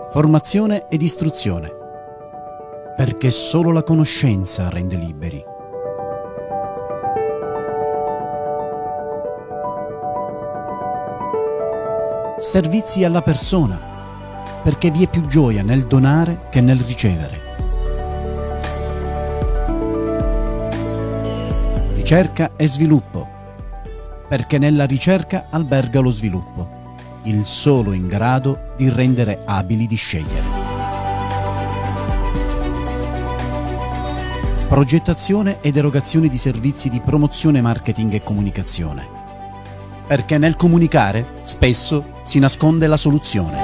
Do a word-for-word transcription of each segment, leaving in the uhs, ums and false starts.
formazione ed istruzione, perché solo la conoscenza rende liberi. Servizi alla persona, perché vi è più gioia nel donare che nel ricevere. Ricerca e sviluppo, perché nella ricerca alberga lo sviluppo, il solo in grado di rendere abili di scegliere. Progettazione ed erogazione di servizi di promozione, marketing e comunicazione, perché nel comunicare spesso si nasconde la soluzione.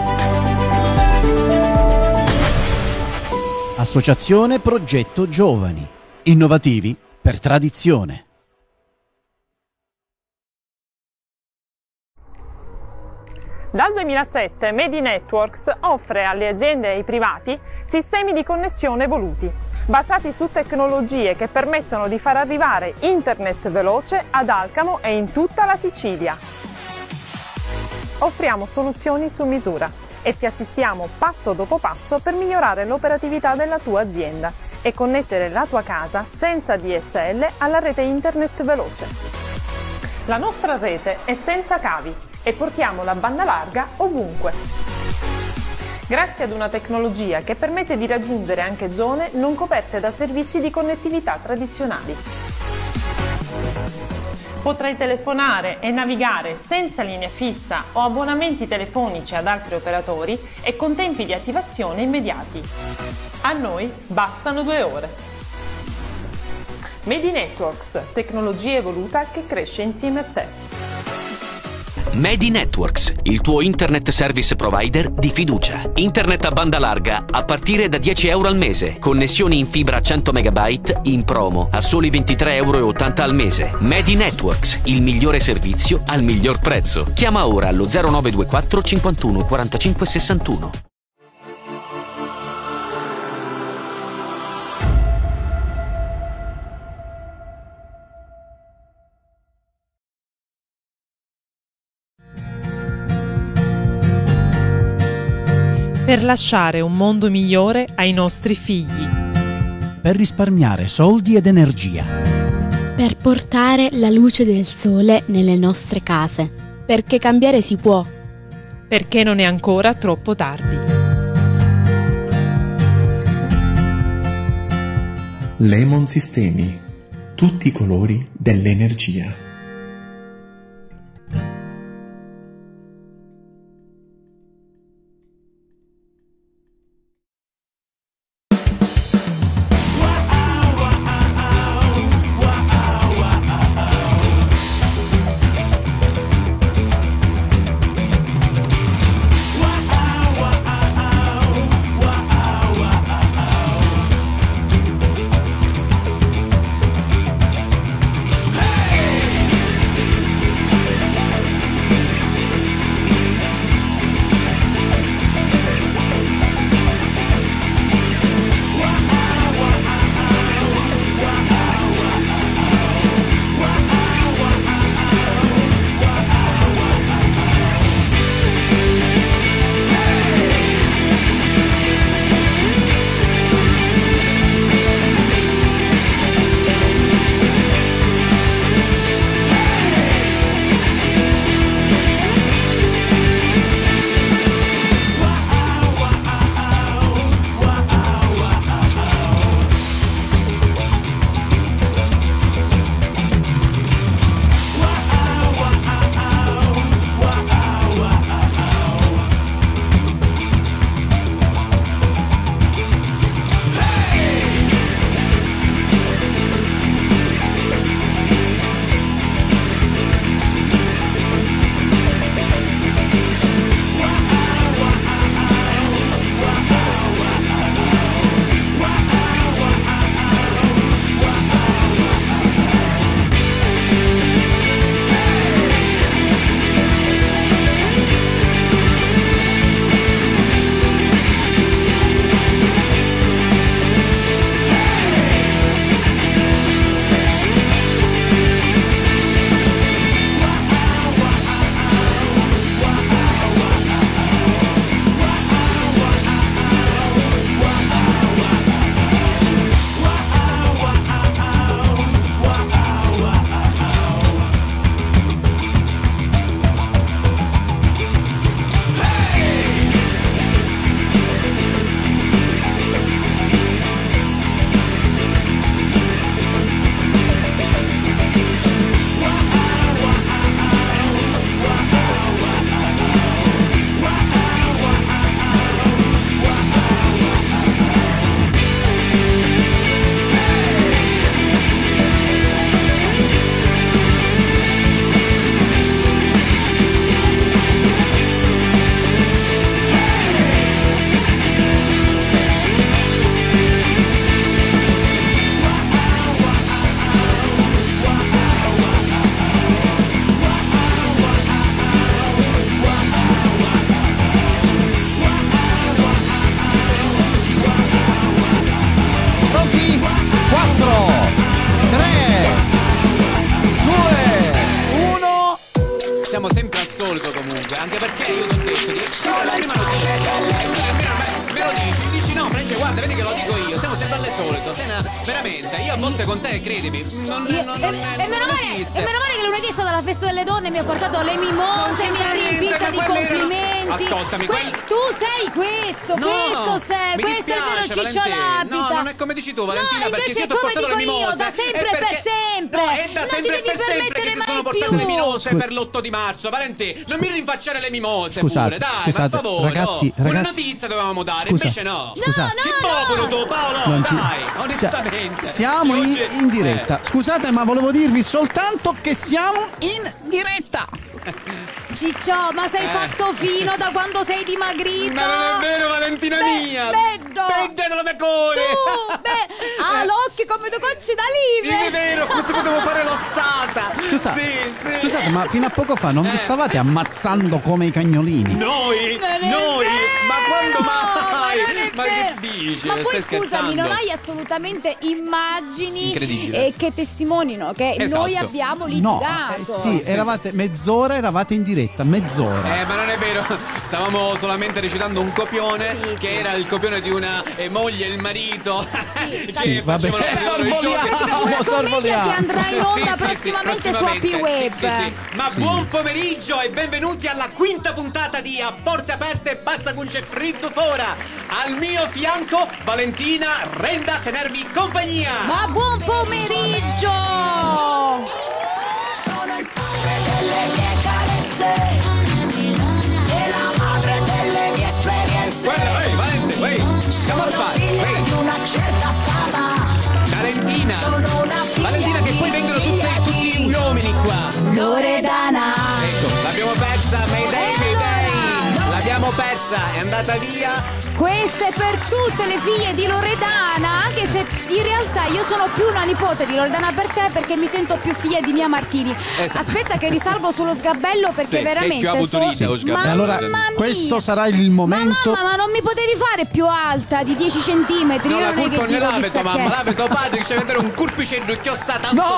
Associazione Progetto Giovani, innovativi per tradizione. Dal duemilasette Medinetworks offre alle aziende e ai privati sistemi di connessione evoluti, basati su tecnologie che permettono di far arrivare internet veloce ad Alcamo e in tutta la Sicilia. Offriamo soluzioni su misura e ti assistiamo passo dopo passo per migliorare l'operatività della tua azienda e connettere la tua casa senza D S L alla rete internet veloce. La nostra rete è senza cavi e portiamo la banda larga ovunque. Grazie ad una tecnologia che permette di raggiungere anche zone non coperte da servizi di connettività tradizionali. Potrai telefonare e navigare senza linea fissa o abbonamenti telefonici ad altri operatori e con tempi di attivazione immediati. A noi bastano due ore. Medinetworks, tecnologia evoluta che cresce insieme a te. Medinetworks, il tuo internet service provider di fiducia. Internet a banda larga a partire da dieci euro al mese. Connessioni in fibra cento megabyte in promo a soli ventitré euro e ottanta al mese. Medinetworks, il migliore servizio al miglior prezzo. Chiama ora allo zero nove due quattro cinquantuno quarantacinque sessantuno. Per lasciare un mondo migliore ai nostri figli. Per risparmiare soldi ed energia. Per portare la luce del sole nelle nostre case. Perché cambiare si può. Perché non è ancora troppo tardi. Lemon Sistemi. Tutti i colori dell'energia. Hey! siamo sempre al solito comunque. Anche perché io ti ho detto di... Solo prima lo dici. Me lo dici, dici no, Francia, guarda, vedi che lo dico io. Siamo sempre al solito. Sei una... Veramente, io a volte con te, credimi. Non, io, non, e, non, e, meno male, e meno male che lunedì è stata la festa delle donne, mi ha portato le mimose, mi ha riempita di complimenti. Ascoltami, que- quelli... tu sei questo, no, questo sei, questo dispiace, è il vero Ciccio Labita. No, non è come dici tu, Valentina, no, perché se io ti ho come portato le dico mimose, io, da sempre e per sempre. No, è da non sempre ti devi per sempre permettere che mai si sono portate più. le mimose per l'otto di marzo, Valentina. Non mi rinfacciare le mimose scusate, pure, dai, scusate, per favore. ragazzi, no. ragazzi, una notizia dovevamo dare, scusa, invece no. Scusa. No, Che no, popolo no. tu, Paolo, Non ci- dai, onestamente. Siamo in, Oggi- in diretta. eh. Scusate, ma volevo dirvi soltanto che siamo in diretta. Ciccio, ma sei Eh. fatto fino da quando sei dimagrito? Ma non è vero, Valentina Be- mia. Bello. Bende della mia core. Tu, beh, ah, l'occhio come due gocce d'alive. È vero, così potevo fare l'ossata. Scusate, Sì, sì. scusate, ma fino a poco fa non vi Eh. stavate ammazzando come i cagnolini? Noi, Non è noi, vero, ma quando ma mai? non è Ma che vero. dici? Ma Stai poi scusami, scherzando? non hai assolutamente immagini Incredibile. eh, che testimonino che Esatto. noi abbiamo No, litigato. eh, sì, eravate mezz'ora, eravate in diretta, mezz'ora. Eh, ma non è vero, stavamo solamente recitando un copione Sì, che sì. era il copione di una eh, moglie e il marito. Sì, che sì, vabbè, facevano che i loro sorvoliamo! giochi. Una commedia sorvoliamo. che andrà in onda Sì, sì, sì, prossimamente su A P prossimamente. Web. Sì, sì, sì. Ma Sì. buon pomeriggio e benvenuti alla quinta puntata di A Porte Aperte Bassa Cunce Fritto Fora. Al mio fianco Valentina Renda a tenervi compagnia. Ma buon pomeriggio! Sono il padre delle mie carezze e la madre delle mie esperienze. Guarda, ehi, Valente, ehi, come Sono fai? figlia Ehi, di una certa fama. Valentina, Sono una figlia Valentina che di poi vengono tutti, figlia tutti di gli uomini qua. Loredana. Ecco, l'abbiamo persa, Mayday, E Mayday. allora? L'abbiamo persa, è andata via. Questa è per tutte le figlie di Loredana, anche se in realtà io sono più una nipote di Loredana per te perché mi sento più figlia di Mia Martini. Esatto. Aspetta che risalgo sullo sgabello perché Sì, veramente che più avutorita so- lo sgabello. E allora Mamma mia. questo sarà il momento. Ma mamma, ma non mi potevi fare più alta di dieci centimetri? No, Io la non è colpa che non è dico l'ave chissà tua mamma, che. l'ave tuo padre che ci vedere un curpicello chiossato tanto. No!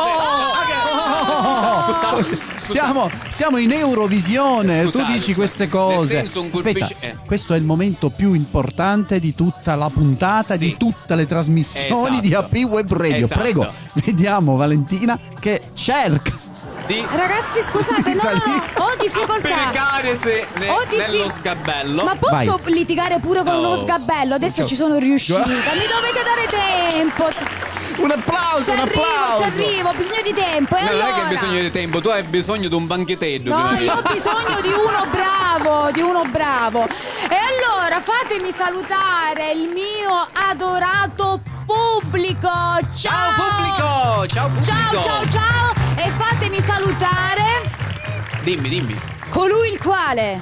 Ah, che- Scusa, scusa. Siamo, siamo in Eurovisione, Scusate, tu dici scusate. queste Nel cose. senso, un Aspetta, colpice- eh. questo è il momento più importante di tutta la puntata, Sì. di tutte le trasmissioni di A Esatto. P Web Radio. Esatto. Prego, vediamo Valentina che cerca Di Ragazzi, scusate, Di no, no, salire. no, ho difficoltà. applicare se ne- Ho diffi- nello sgabello. Ma posso Vai. litigare pure con Oh. uno sgabello? Adesso ci sono riuscita. Mi dovete dare tempo. un applauso, Ci un arrivo, applauso. ci arrivo, ho bisogno di tempo. E No, allora? non è che hai bisogno di tempo, tu hai bisogno di un banchettello. No, prima di- io ho bisogno di uno bravo, di uno bravo. E allora fatemi salutare il mio adorato pubblico. Ciao, Ciao pubblico! Ciao pubblico! Ciao, ciao, ciao. E fatemi salutare Dimmi, dimmi. colui il quale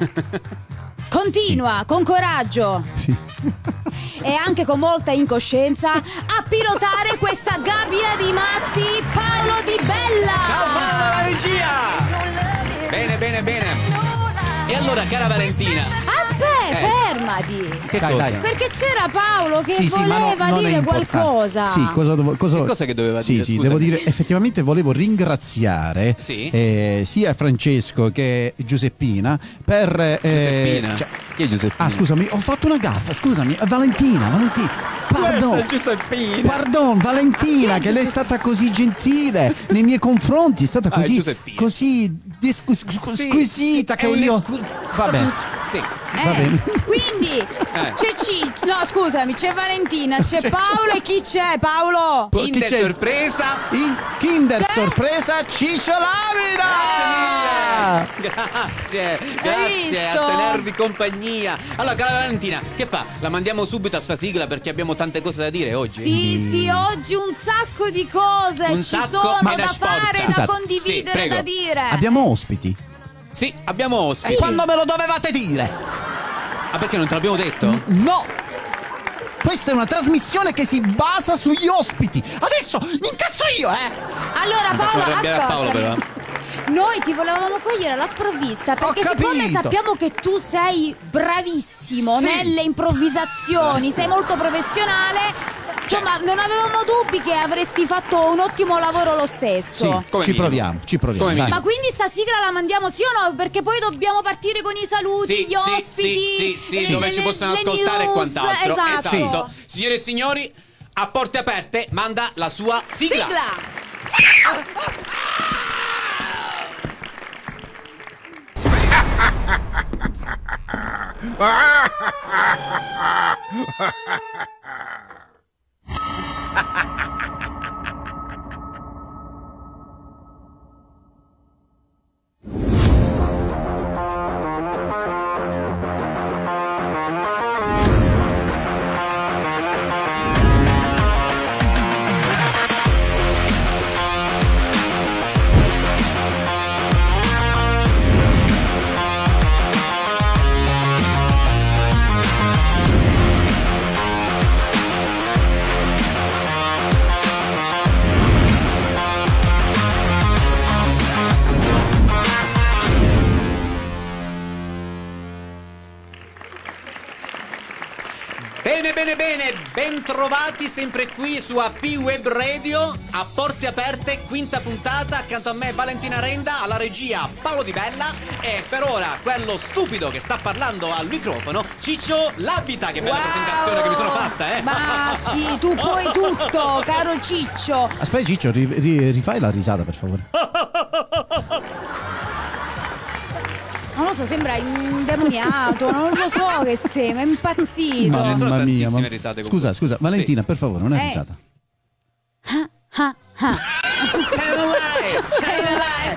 continua con coraggio Sì. e anche con molta incoscienza a pilotare questa gabbia di matti, Paolo Di Bella. Ciao Paolo, la regia! Bene, bene, bene. E allora, cara Valentina, Aspetta, Eh. fermati. che Dai, cosa? dai. Perché c'era Paolo che Sì, sì, ma no- voleva non è dire importante. qualcosa. Sì, cosa, dovevo- cosa- Che cosa che doveva sì, dire, Sì, scusami? devo dire, effettivamente volevo ringraziare Sì? eh, sia Francesco che Giuseppina per... eh, Giuseppina? cioè- Chi è Giuseppina? ah, scusami, ho fatto una gaffa, scusami, eh, Valentina, Valentina, pardon, Giuseppina. pardon, Valentina, che lei è stata così gentile nei miei confronti, è stata Ah, è così, Giuseppina. così discu- scu- Sì, squisita sì, che è io... un'escu- Va bene, Sì. Eh, va bene. Quindi c'è Ciccio, no scusami, c'è Valentina, c'è C'è- Paolo e chi c'è Paolo? Chi Kinder c'è? sorpresa. In Kinder C'è? sorpresa Ciccio Lavina! Grazie, grazie visto? a tenervi compagnia. Allora, cara Valentina, che fa? La mandiamo subito a sta sigla perché abbiamo tante cose da dire oggi. Sì, sì, oggi un sacco di cose Un ci sacco? sono Ma da da sport. fare, da Scusate. condividere, Sì, prego. da dire. Abbiamo ospiti. Sì, abbiamo ospiti. E quando me lo dovevate dire? Ah, perché non te l'abbiamo detto? No! Questa è una trasmissione che si basa sugli ospiti. Adesso mi incazzo io, eh! Allora Facciamo Paolo, arrabbiare a Paolo, ascoltami. però. Noi ti volevamo cogliere alla sprovvista perché siccome capito. sappiamo che tu sei bravissimo Sì. nelle improvvisazioni, sei molto professionale, insomma, non avevamo dubbi che avresti fatto un ottimo lavoro lo stesso. Sì, Come ci minimo. proviamo, ci proviamo. Come dai. Ma quindi sta sigla la mandiamo sì o no? Perché poi dobbiamo partire con i saluti, Sì, gli sì, ospiti, sì, sì, sì, le- dove le- ci possono le ascoltare e news, quant'altro. Esatto. Signore e signori, a porte aperte manda la sua sigla. Sigla. Bene, bene, bene, ben trovati sempre qui su A P Web Radio, a porte aperte, quinta puntata, accanto a me Valentina Renda, alla regia Paolo Di Bella e per ora quello stupido che sta parlando al microfono, Ciccio Labita. Che bella Wow! presentazione che mi sono fatta, eh! Ma sì, tu puoi tutto, caro Ciccio. Aspetta Ciccio, ri- ri- rifai la risata per favore. Non lo so, sembra indemoniato, non lo so che sei, ma è impazzito. ce ne sono Mamma mia, tantissime ma... risate comunque. Scusa, scusa, Valentina, Sì. per favore, non è Eh. risata. Ah, ah, ah. Stay alive, stay alive.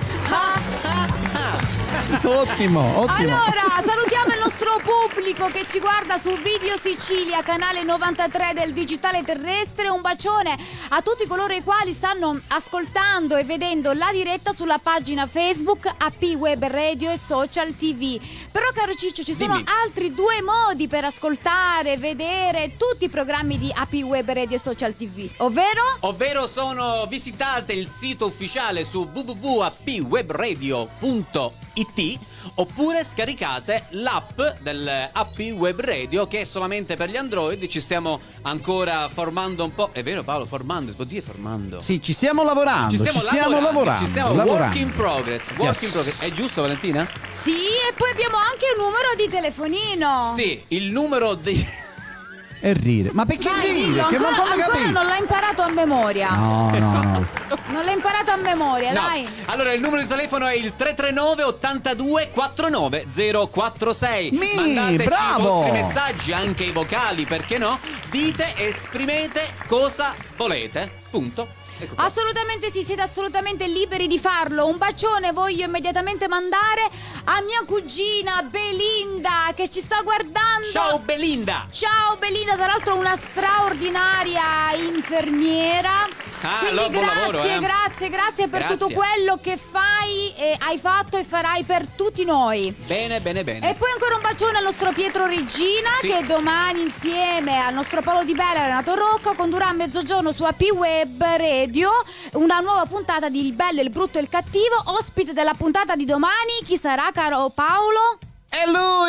Ottimo, ottimo. Allora, salutiamo il nostro pubblico che ci guarda su Video Sicilia, canale novantatré del digitale terrestre. Un bacione a tutti coloro i quali stanno ascoltando e vedendo la diretta sulla pagina Facebook A P Web Radio e Social T V. Però, caro Ciccio, ci sono Dimmi. altri due modi per ascoltare, vedere tutti i programmi di A P Web Radio e Social T V, ovvero? Ovvero sono visitate il sito ufficiale su w w w punto a p web radio punto i t oppure scaricate l'app del A P Web Radio che è solamente per gli Android. Ci stiamo ancora formando un po'. È vero Paolo? Formando, si può dire formando? Sì, ci stiamo lavorando, Ci stiamo, lavorando, lavorando. Ci stiamo lavorando. work in progress. Work Yes. in progress. È giusto Valentina? Sì, e poi abbiamo anche un numero di telefonino. Sì, il numero di... E ride. Ma perché Vai, ride? dillo, Che ancora, non fammi ancora capire. non l'ha imparato a memoria. No, no, no. Non l'ha imparato a memoria, No. dai. Allora il numero di telefono è il tre tre nove ottantadue quarantanove zero quattro sei. Mi, Mandateci bravo! i vostri messaggi, anche i vocali, perché no? Dite, esprimete cosa volete. Punto. Ecco qua. Assolutamente sì, siete assolutamente liberi di farlo. Un bacione voglio immediatamente mandare a mia cugina Belinda che ci sta guardando. Ciao Belinda! Ciao Belinda, tra l'altro una straordinaria infermiera. Ah, Quindi allora, buon grazie, lavoro, eh. grazie, grazie per Grazie. tutto quello che fai, e hai fatto e farai per tutti noi. Bene, bene, bene. E poi ancora un bacione al nostro Pietro Regina, Sì. che domani insieme al nostro Paolo Di Bella e Renato Rocca condurrà a mezzogiorno su A P Web Radio una nuova puntata di Il Bello, il Brutto e il Cattivo. Ospite della puntata di domani, chi sarà, caro Paolo? E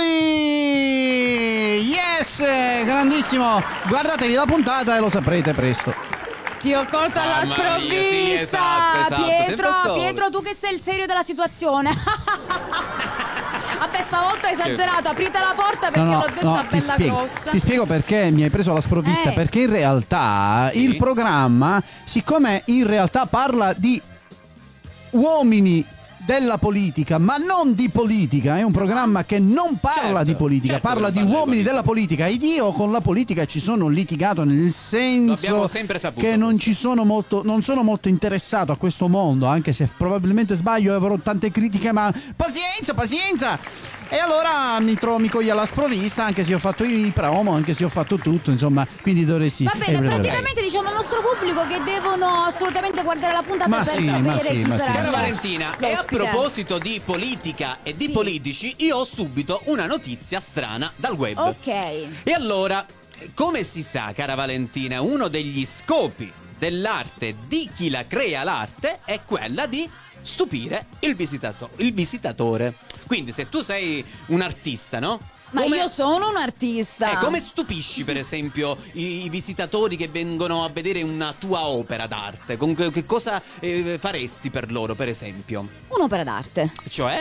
lui! Yes! Grandissimo! Guardatevi la puntata e lo saprete presto. Ti ho colto alla Mamma mia, sprovvista. sì, esatto, esatto, sempre Pietro, solo. Pietro, tu che sei il serio della situazione. Vabbè, stavolta hai esagerato, aprite la porta perché l'ho detto a ti bella spiego, grossa. ti spiego perché mi hai preso alla sprovvista. Eh. Perché in realtà Sì. il programma, siccome in realtà parla di uomini della politica, ma non di politica, è un programma che non parla Certo, di politica, certo parla che di non parla di uomini politica. della politica. Ed io con la politica ci sono litigato, nel Lo senso abbiamo sempre saputo che non questo. ci sono molto, non sono molto interessato a questo mondo, anche se probabilmente sbaglio e avrò tante critiche, ma pazienza, pazienza! E allora mi trovo mi coglie alla sprovvista, anche se ho fatto i promo, anche se ho fatto tutto, insomma, quindi dovresti... Va bene, praticamente diciamo al nostro pubblico che devono assolutamente guardare la puntata Ma per sì, sapere ma sì, chi ma sì, sarà Cara ma sì. Valentina, e a l'ospite. proposito di politica e di Sì. politici, io ho subito una notizia strana dal web. Ok. E allora, come si sa, cara Valentina, uno degli scopi dell'arte, di chi la crea l'arte, è quella di stupire il, visitato- il visitatore. Quindi se tu sei un artista, no? Ma come... io sono un artista. Eh, come stupisci per esempio i, i visitatori che vengono a vedere una tua opera d'arte? Con che, che cosa eh, faresti per loro, per esempio? Un'opera d'arte. Cioè?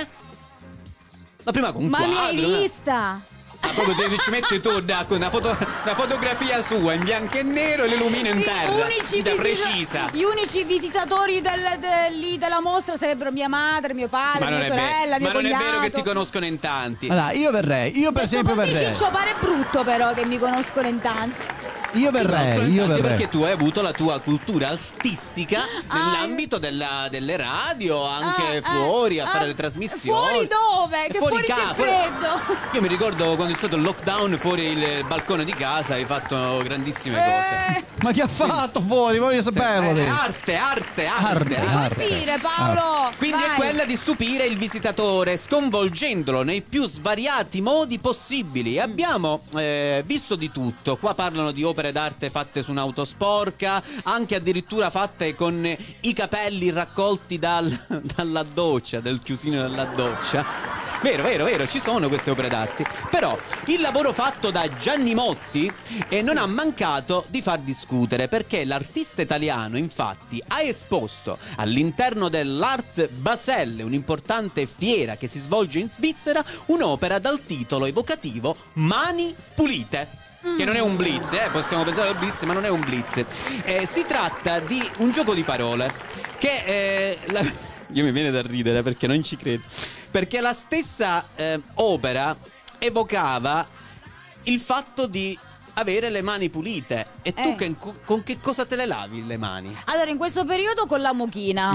La prima con un Ma quadro, mi hai una- vista? Ah, proprio se ci metti tu una, una, foto, una fotografia sua in bianco e nero e l'illumini in Sì, terra. unici da visita- precisa. Gli unici visitatori del, del- lì della mostra sarebbero mia madre, mio padre, Ma non, mia è, vero, sorella, mio ma non è vero che cognato. ti conoscono in tanti. Allora, io verrei, io per Detto esempio così, verrei. Ciccio, pare brutto però che mi conoscono in tanti. Io Ti conoscono verrei, in io tanti verrei. perché tu hai avuto la tua cultura artistica Ah, nell'ambito della- delle radio, anche Ah, eh, fuori a ah, fare le trasmissioni. Fuori dove? Che fuori, ca- c'è fuori- freddo. Io mi ricordo quando è stato il lockdown, fuori il balcone di casa hai fatto grandissime cose. Eh, Ma che ha fatto fuori? Voglio saperlo. Eh, te. arte, arte, arte, Arte, arte. arte. dire Paolo. Quindi vai. è quella di stupire il visitatore, sconvolgendolo nei più svariati modi possibili. Abbiamo eh, visto di tutto. Qua parlano di opere d'arte fatte su un'auto sporca, anche addirittura fatte con i capelli raccolti dal, dalla doccia, del chiusino della doccia. Vero, vero, vero, ci sono queste opere d'arte. Però il lavoro fatto da Gianni Motti eh, non ha mancato di far discutere, perché l'artista italiano infatti ha esposto all'interno dell'Art Basel, un'importante fiera che si svolge in Svizzera, un'opera dal titolo evocativo Mani Pulite. Che non è un blitz, eh? Possiamo pensare al blitz, ma non è un blitz. Eh, si tratta di un gioco di parole che eh, la... io mi viene da ridere perché non ci credo. Perché la stessa eh, opera evocava il fatto di avere le mani pulite. E tu Eh. che- con che cosa te le lavi le mani? Allora, in questo periodo con la mochina.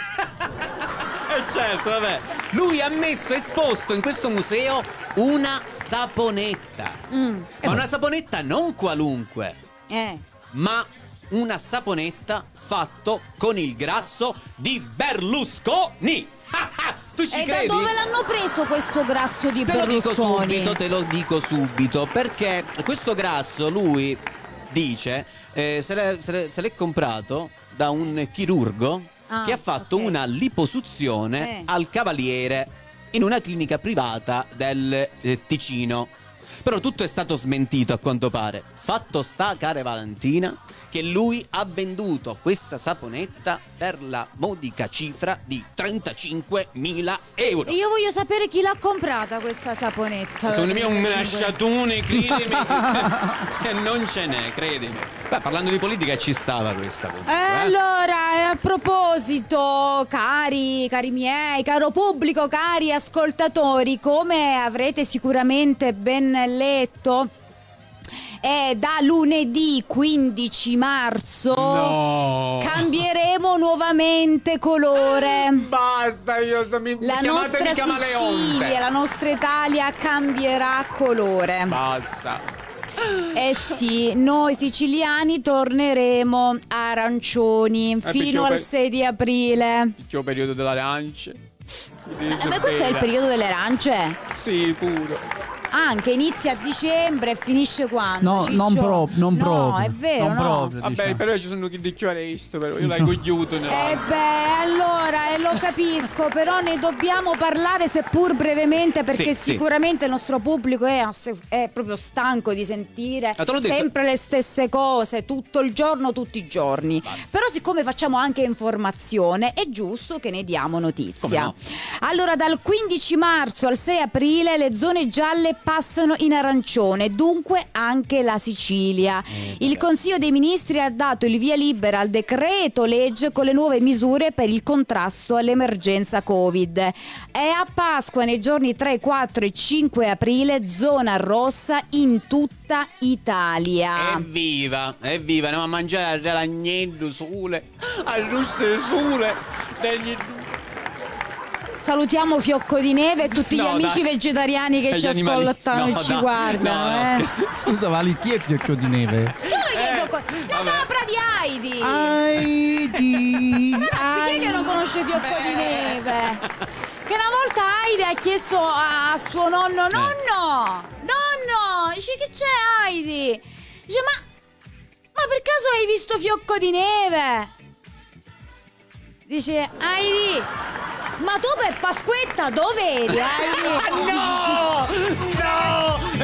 Eh certo, vabbè. Lui ha messo esposto in questo museo una saponetta. Mm. Ma una saponetta non qualunque, Eh. ma una saponetta fatto con il grasso di Berlusconi. Tu ci E da credi? dove l'hanno preso questo grasso di Te lo dico Berlusconi? subito, te lo dico subito, perché questo grasso lui dice eh, se, l'è, se, l'è, se l'è comprato da un chirurgo Ah, che ha fatto ok. una liposuzione Eh. al cavaliere in una clinica privata del eh, Ticino. Però tutto è stato smentito a quanto pare. Fatto sta, care Valentina, che lui ha venduto questa saponetta per la modica cifra di trentacinquemila euro. E io voglio sapere chi l'ha comprata questa saponetta. Secondo me è un trentacinque. lasciatone, credimi. E non ce n'è, credimi. Beh, parlando di politica ci stava questa. comunque, Eh, eh. allora, eh, a proposito, cari, cari miei, caro pubblico, cari ascoltatori, come avrete sicuramente ben letto, è da lunedì quindici marzo No. cambieremo nuovamente colore. Basta, io mi La nostra chiamatemi camaleonte. Sicilia, la nostra Italia cambierà colore. Basta. Eh sì, noi siciliani torneremo arancioni perché fino ho al per- sei di aprile. C'è il periodo delle arance. Eh, ma questo è il periodo delle arance? Sì, puro. Anche inizia a dicembre e finisce quando? No, Ciccio? non proprio, non no, proprio. è vero, non no? proprio, Vabbè, diciamo. però ci sono chi dice questo, però io l'hai cogliuto. Eh beh, allora, eh, lo capisco, però ne dobbiamo parlare seppur brevemente, perché Sì, sì. sicuramente il nostro pubblico è, è proprio stanco di sentire Ah, te l'ho detto. sempre le stesse cose, tutto il giorno, tutti i giorni. Però siccome facciamo anche informazione, è giusto che ne diamo notizia. Come no? Allora, dal quindici marzo al sei aprile le zone gialle passano in arancione, dunque anche la Sicilia. Il Consiglio dei Ministri ha dato il via libera al decreto legge con le nuove misure per il contrasto all'emergenza Covid. E a Pasqua, nei giorni tre, quattro e cinque aprile, zona rossa in tutta Italia. Evviva, evviva, andiamo a mangiare l'agnello sole, al russo del sole. degli- Salutiamo Fiocco di Neve e tutti gli No, amici dai. vegetariani che E gli ci animali- ascoltano no, e ci no, guardano. no, no, eh. scherzo. Scusa, Vali, chi è Fiocco di Neve? Io lo chiedo Eh, co- la vabbè. capra di Heidi. Heidi! Ragazzi, chi è che non conosce Fiocco di Neve? Che una volta Heidi ha chiesto a, a suo nonno: Nonno, nonno, dice, che c'è Heidi? Dice: ma, ma per caso hai visto Fiocco di Neve? Dice: Heidi, ma tu per Pasquetta dove eri, Heidi? No! No!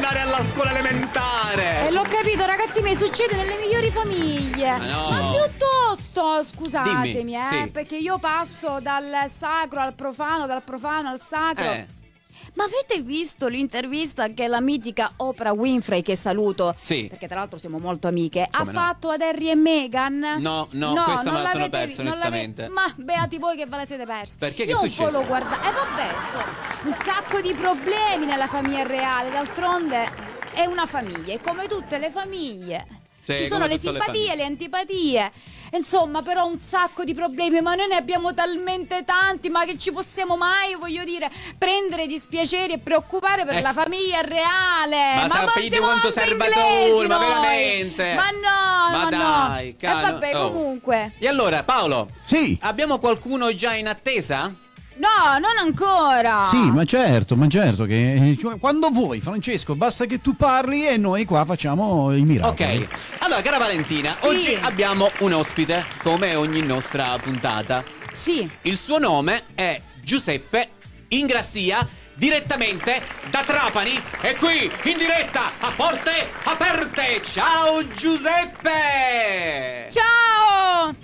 andare alla scuola elementare. E l'ho capito, ragazzi miei, succede nelle migliori famiglie. Ma no. Ma piuttosto, scusatemi, Dimmi, eh, sì. perché io passo dal sacro al profano, dal profano al sacro. Eh. Ma avete visto l'intervista che la mitica Oprah Winfrey, che saluto, Sì. perché tra l'altro siamo molto amiche, Come ha no? fatto ad Harry e Meghan? No, no, questa me la sono l'avete persa, vi- non l'ave- onestamente. Ma beati voi che ve la siete persi. Perché? Che Io è un po' successo? lo guarda. E vabbè, insomma, un sacco di problemi nella famiglia reale, d'altronde è una famiglia, e come tutte le famiglie. Sì, Ci sono come le tutte le simpatie, famiglie. le antipatie. Insomma, però un sacco di problemi, ma noi ne abbiamo talmente tanti, ma che ci possiamo mai, voglio dire, prendere dispiaceri e preoccupare per Eh, la famiglia reale? Ma non sapete siamo quanto anche serve inglesi tu? Ma noi? veramente? Ma no, Ma ma, dai, no. cano- E vabbè, oh. comunque. E allora, Paolo? Sì. Abbiamo qualcuno già in attesa? No, non ancora. Sì, ma certo, ma certo che quando vuoi, Francesco, basta che tu parli e noi qua facciamo i miracoli. Ok, allora cara Valentina, Sì. oggi abbiamo un ospite, come ogni nostra puntata. Sì. Il suo nome è Giuseppe Ingrassia, direttamente da Trapani, e qui in diretta a porte aperte. Ciao Giuseppe! Ciao!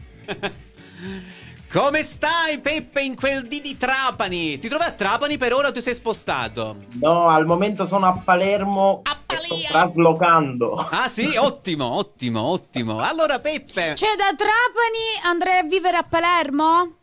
Come stai Peppe in quel dì di Trapani? Ti trovi a Trapani per ora o ti sei spostato? No, al momento sono a Palermo. A e sto Palia! traslocando. Ah sì, ottimo, ottimo, ottimo. Allora Peppe, Cioè, da Trapani andrei a vivere a Palermo?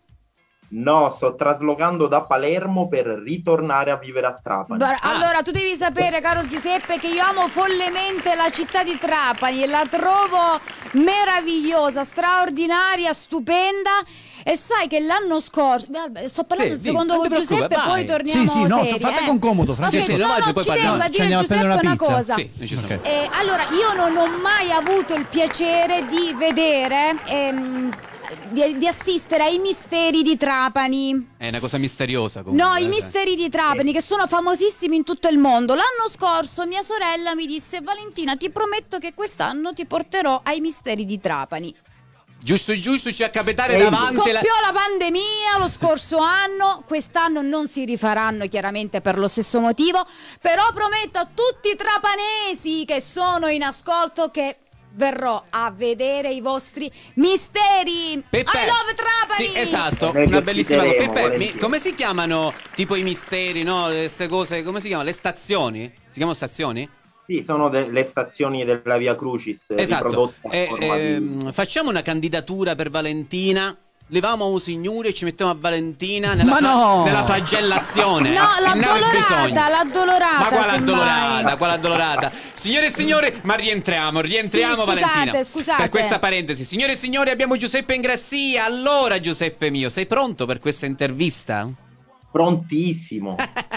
No, sto traslocando da Palermo per ritornare a vivere a Trapani. Beh, allora tu devi sapere, caro Giuseppe, che io amo follemente la città di Trapani e la trovo meravigliosa, straordinaria, stupenda. E sai che l'anno scorso, beh, sto parlando Sì, un secondo non ti con Giuseppe, preoccupare, poi vai. torniamo Sì, sì, no, seri, fate eh. con comodo, Ok, Francesco. Sì, sì, no, no, no, oggi poi ci parliamo. tengo a Ci dire andiamo a Giuseppe prendere una una pizza. cosa. sì, noi ci siamo. Ok. Eh, allora, io non ho mai avuto il piacere di vedere, ehm, di, di assistere ai misteri di Trapani. È una cosa misteriosa comunque. No, eh, i sai. misteri di Trapani, che sono famosissimi in tutto il mondo. L'anno scorso mia sorella mi disse: Valentina, ti prometto che quest'anno ti porterò ai misteri di Trapani. Giusto giusto ci a capitare Sì. davanti Scoppiò la... la pandemia lo scorso anno, quest'anno non si rifaranno chiaramente per lo stesso motivo, però prometto a tutti i trapanesi che sono in ascolto che verrò a vedere i vostri misteri. Peppe. I love Trapani! Sì, esatto, Noi una vi bellissima cosa. ospiteremo, Peppe, mi- volentieri. come si chiamano tipo i misteri, no? Queste cose, come si chiamano? Le stazioni? Si chiamano stazioni? Sì, sono de- le stazioni della Via Crucis. Esatto. riprodotte a Eh, forma di- ehm, facciamo una candidatura per Valentina. Leviamo un signore e ci mettiamo a Valentina nella, Ma no! nella flagellazione. No, Ah, ne aveva bisogno. l'addolorata, l'addolorata. Ma quale semmai. addolorata, quale addolorata? Signore e signori, ma rientriamo, rientriamo Sì, scusate, Valentina. scusate. Per questa parentesi, signore e signori, abbiamo Giuseppe Ingrassia. Allora, Giuseppe mio, sei pronto per questa intervista? Prontissimo.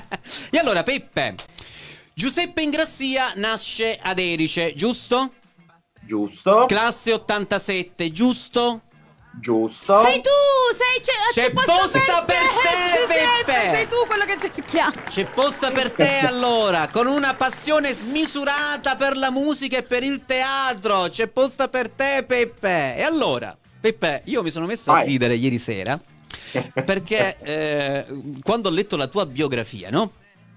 E allora, Peppe, Giuseppe Ingrassia nasce ad Erice, giusto? Giusto? Classe ottantasette, giusto? Giusto? Sei tu, sei c'è, C'è posto posta per te, Giuseppe, Peppe. sei tu quello che c'è chiama. C'è posta per te allora, con una passione smisurata per la musica e per il teatro. C'è posta per te, Peppe. E allora, Peppe, io mi sono messo a Vai. ridere ieri sera perché eh, quando ho letto la tua biografia, no?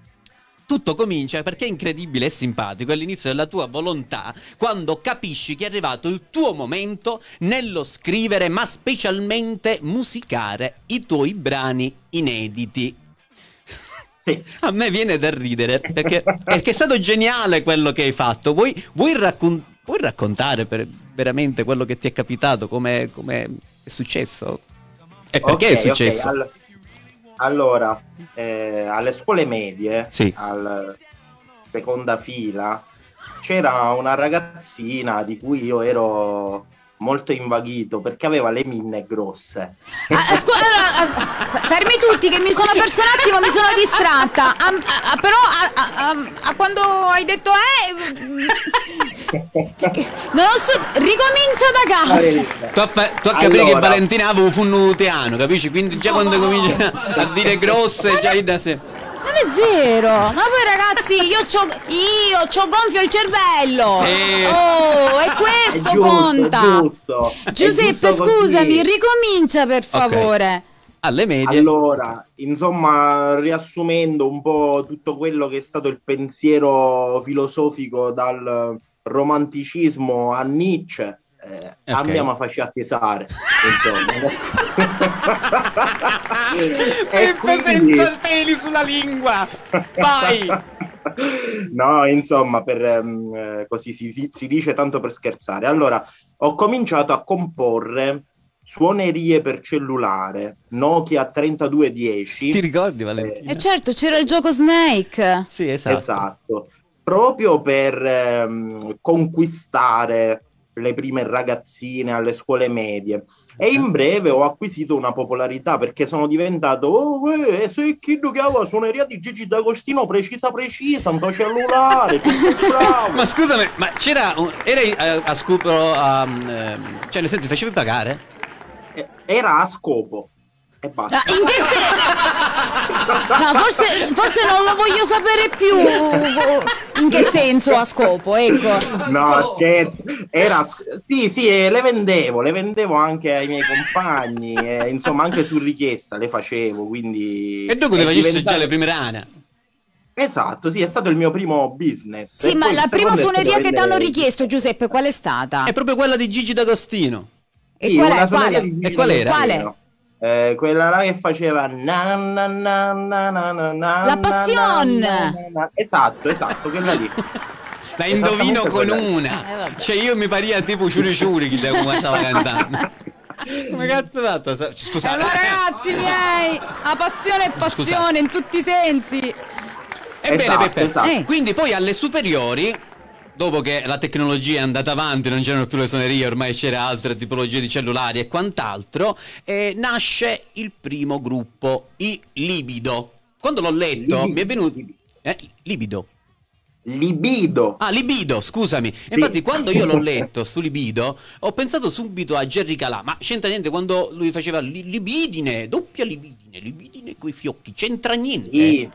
Tutto comincia perché è incredibile e simpatico all'inizio della tua volontà quando capisci che è arrivato il tuo momento nello scrivere, ma specialmente musicare i tuoi brani inediti. Sì. A me viene da ridere perché, perché è stato geniale quello che hai fatto. Vuoi, vuoi, raccon- vuoi raccontare per veramente quello che ti è capitato, come è successo? E perché Ok, è successo? ok, all- Allora, eh, alle scuole medie, Sì. al seconda fila, c'era una ragazzina di cui io ero molto invaghito perché aveva le minne grosse. Ah, ah, scu- allora, as- fermi tutti che mi sono perso un attimo, mi sono distratta. Ah, ah, ah, però ah, ah, ah, ah, quando hai detto eh non so, ricomincio da capo. Tu a, fa- tu a capire Allora. che Valentina aveva un funutiano, capisci? Quindi già quando cominci a dire grosse, già lì da sé. Non è vero, ma poi ragazzi, io c'ho, io c'ho gonfio il cervello. Sì. Oh, e È questo giusto, conta. è giusto. È Giuseppe, giusto così. scusami, ricomincia per favore. alle medie. Allora, insomma, riassumendo un po' tutto quello che è stato il pensiero filosofico dal romanticismo a Nietzsche, eh, Ok. andiamo a farci attesare, insomma. Peppe senza peli sulla lingua, vai! No, insomma, per, ehm, eh, così si, si- si dice tanto per scherzare. Allora, ho cominciato a comporre suonerie per cellulare, Nokia trentadue dieci. Ti ricordi, Valentina? E certo, c'era il gioco Snake. Sì, esatto. Esatto, proprio per ehm, conquistare le prime ragazzine alle scuole medie. E in breve ho acquisito una popolarità perché sono diventato oh, eh, sei chi che aveva suoneria di Gigi D'Agostino precisa precisa, un tuo cellulare, tutto bravo. Ma scusami, ma c'era un, eri a, a scopo, um, ehm, cioè nel senso ti facevi pagare? Eh, Era a scopo e basta. Ah, in che senso? No, forse, forse non lo voglio sapere più. In che senso a scopo, ecco. No, scherzo. Era sì, sì, eh, le vendevo, le vendevo anche ai miei compagni, eh, insomma, anche su richiesta le facevo, quindi E dopo ti è facessi diventato- già le prime rane. Esatto, sì, è stato il mio primo business. Sì, E ma poi la il prima secondo è stato suoneria che ti hanno vendere- richiesto, Giuseppe, qual è stata? È proprio quella di Gigi D'Agostino. E Sì, qual una è? suoneria Quale? di Gigi E qual era? D'Agostino. Eh, quella là che faceva na, na, na, na, na, na, na, La na, Passion! na, na, na. Esatto, esatto, quella lì. La indovino Esattamente con quella. una. Eh, vabbè. Cioè io mi paria tipo ciuri ciuri che devo cominciare a cantare. Come cazzo hai fatto? Eh, Scusate. ma ragazzi miei, la passione è passione in tutti i sensi. Ebbene, Esatto, Peppe, esatto. Eh. quindi poi alle superiori, dopo che la tecnologia è andata avanti, non c'erano più le suonerie, ormai c'era altre tipologie di cellulari e quant'altro, eh, nasce il primo gruppo, i Libido. Quando l'ho letto Libido. mi è venuto... Eh, Libido. Libido. Ah, Libido, scusami. E infatti quando io l'ho letto su Libido, ho pensato subito a Jerry Calà, ma c'entra niente quando lui faceva li- libidine, doppia libidine, libidine coi fiocchi, c'entra niente. Sì,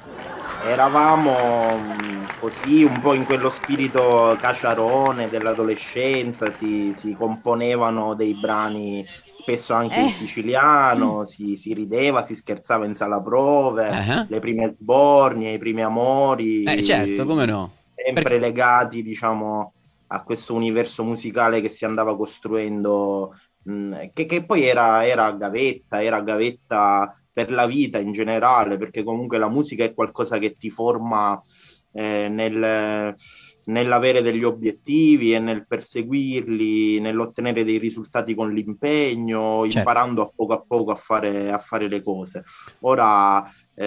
eravamo mh, così un po' in quello spirito caciarone dell'adolescenza, si, si componevano dei brani spesso anche in Eh. siciliano, si, si rideva, si scherzava in sala prove, Ah. le prime sbornie, i primi amori, Eh certo, come no? sempre Perché- legati, diciamo, a questo universo musicale che si andava costruendo, mh, che, che poi era, era gavetta, era gavetta per la vita in generale, perché comunque la musica è qualcosa che ti forma eh, nel, nell'avere degli obiettivi e nel perseguirli, nell'ottenere dei risultati con l'impegno, Certo. imparando a poco a poco a fare, a fare le cose. Ora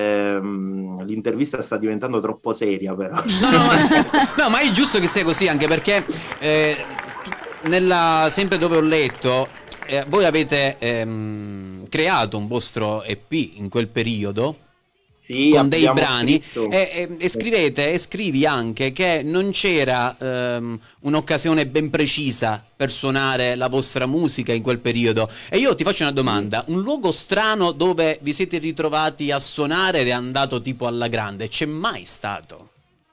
ehm, l'intervista sta diventando troppo seria, però. No, no, ma, no, ma è giusto che sia così, anche perché eh, nella, sempre dove ho letto, eh, voi avete ehm, creato un vostro E P in quel periodo Sì, con dei abbiamo brani scritto- e, e- e scrivete e scrivi anche che non c'era ehm, un'occasione ben precisa per suonare la vostra musica in quel periodo. E io ti faccio una domanda: un luogo strano dove vi siete ritrovati a suonare ed è andato tipo alla grande, c'è mai stato?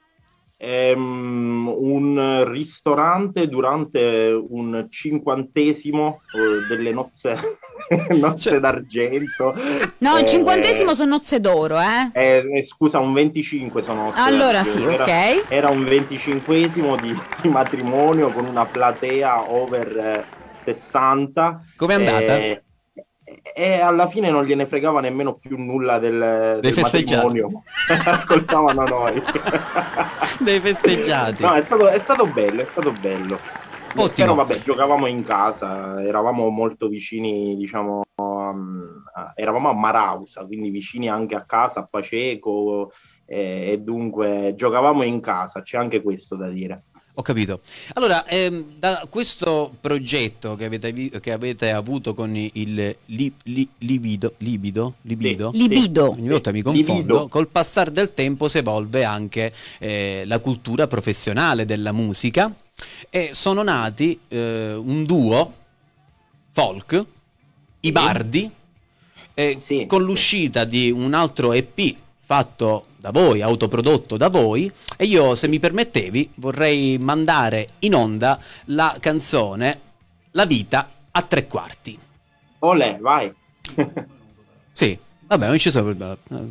Ehm, un ristorante durante un cinquantesimo eh, delle nozze, nozze d'argento. No, il Eh, cinquantesimo sono nozze d'oro, eh. eh, eh, scusa, un venticinque sono nozze Allora d'argento. sì, Era- ok. Era un venticinquesimo di, di matrimonio con una platea over eh, sessanta. Com'è andata? Eh, e alla fine non gliene fregava nemmeno più nulla del, Dei del festeggiati. matrimonio. Ascoltavano noi. Dei festeggiati. No, è stato, è stato bello, è stato bello. Ottimo. Però vabbè, giocavamo in casa, eravamo molto vicini, diciamo, um, a- eravamo a Marausa, quindi vicini anche a casa, a Paceco, eh, e dunque giocavamo in casa, c'è anche questo da dire. Ho capito. Allora, ehm, da questo progetto che avete, vi- che avete avuto con il li- li- libido, libido, libido? Sì. Libido. Ogni volta mi confondo. Libido. Col passare del tempo si evolve anche eh, la cultura professionale della musica e sono nati eh, un duo folk, i Bardi, eh, Sì. con l'uscita di un altro E P fatto da voi, autoprodotto da voi, e io, se mi permettevi, vorrei mandare in onda la canzone La vita a tre quarti. Olè, vai. Sì, vabbè, non ci sono...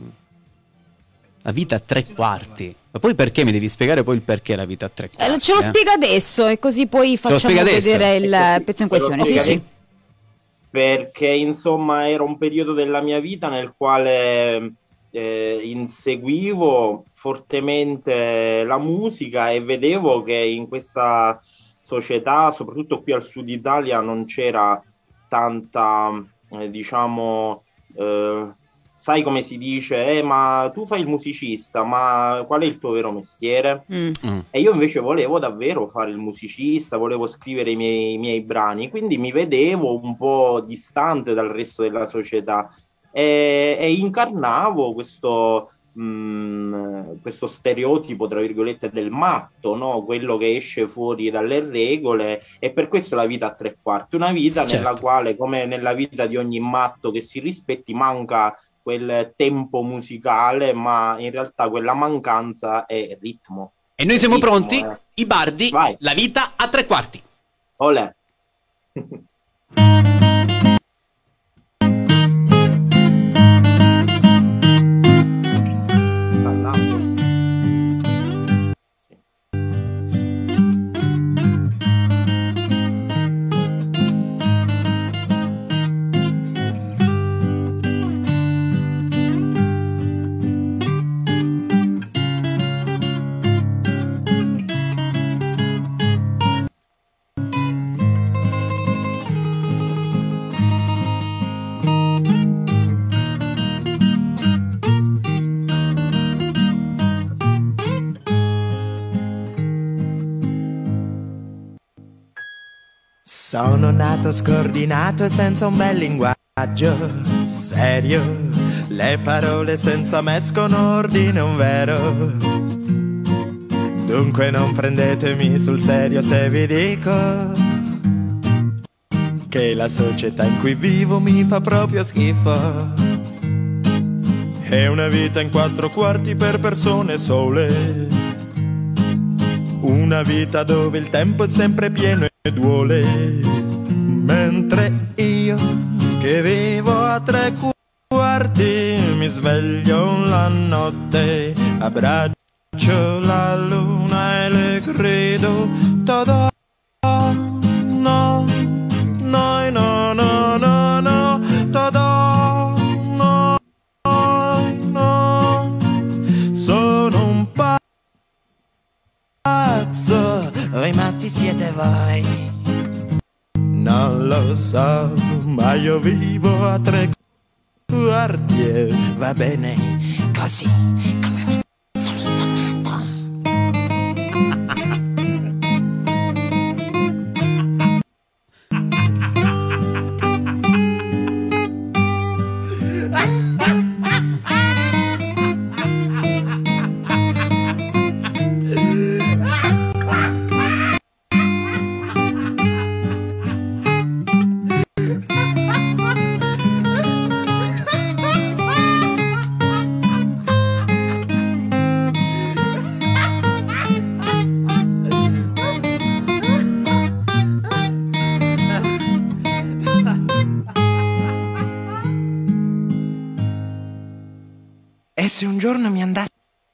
La vita a tre quarti. Ma poi perché mi devi spiegare poi il perché la vita a tre quarti? Eh, ce lo eh? spiega adesso e così poi facciamo vedere il pezzo in questione. Sì, sì. Perché insomma era un periodo della mia vita nel quale eh, inseguivo fortemente la musica e vedevo che in questa società, soprattutto qui al sud Italia, non c'era tanta, eh, diciamo, eh, sai come si dice, eh, ma tu fai il musicista, ma qual è il tuo vero mestiere? Mm. Mm. E io invece volevo davvero fare il musicista, volevo scrivere i miei, i miei brani, quindi mi vedevo un po' distante dal resto della società e, e incarnavo questo, mh, questo stereotipo, tra virgolette, del matto, no? Quello che esce fuori dalle regole, e per questo la vita a tre quarti, una vita Certo. nella quale, come nella vita di ogni matto che si rispetti, manca quel tempo musicale, ma in realtà quella mancanza è ritmo. E noi siamo Ritmo, pronti, eh. i bardi, Vai. la vita a tre quarti. Olè. Sono nato scordinato e senza un bel linguaggio serio, le parole senza me escono ordine un vero. Dunque non prendetemi sul serio se vi dico che la società in cui vivo mi fa proprio schifo. È una vita in quattro quarti per persone sole, una vita dove il tempo è sempre pieno e duole, mentre io che vivo a tre quarti mi sveglio la notte, abbraccio la luna e le grido Tadà. No, no, no, no, no, no, Tadà. No, no, sono un pazzo, voi matti siete voi. Non lo so, ma io vivo a tre quarti e va bene così, come mi sono stonato. E se un giorno mi andasse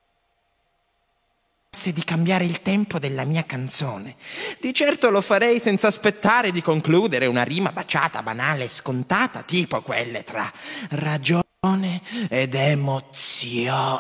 di cambiare il tempo della mia canzone, di certo lo farei senza aspettare di concludere una rima baciata, banale e scontata, tipo quelle tra ragione ed emozione.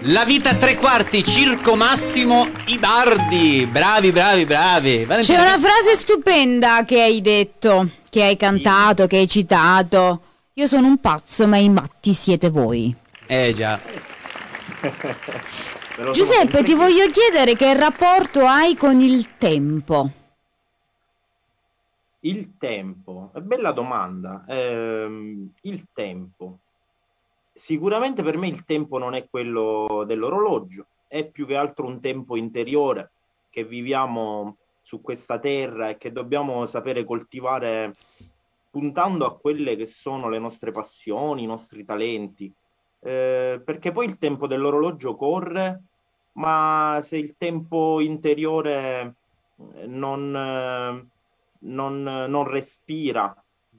La vita a tre quarti, Circo Massimo Ibardi. Bravi, bravi, bravi. C'è una frase stupenda che hai detto, che hai cantato, che hai citato. Io sono un pazzo, ma i matti siete voi. Eh già. Giuseppe, ti voglio chiedere che rapporto hai con il tempo. Il tempo, è bella domanda. Ehm, il tempo. Sicuramente per me il tempo non è quello dell'orologio, è più che altro un tempo interiore che viviamo su questa terra e che dobbiamo sapere coltivare puntando a quelle che sono le nostre passioni, i nostri talenti. Eh, perché poi il tempo dell'orologio corre, ma se il tempo interiore non, eh, non, non respira,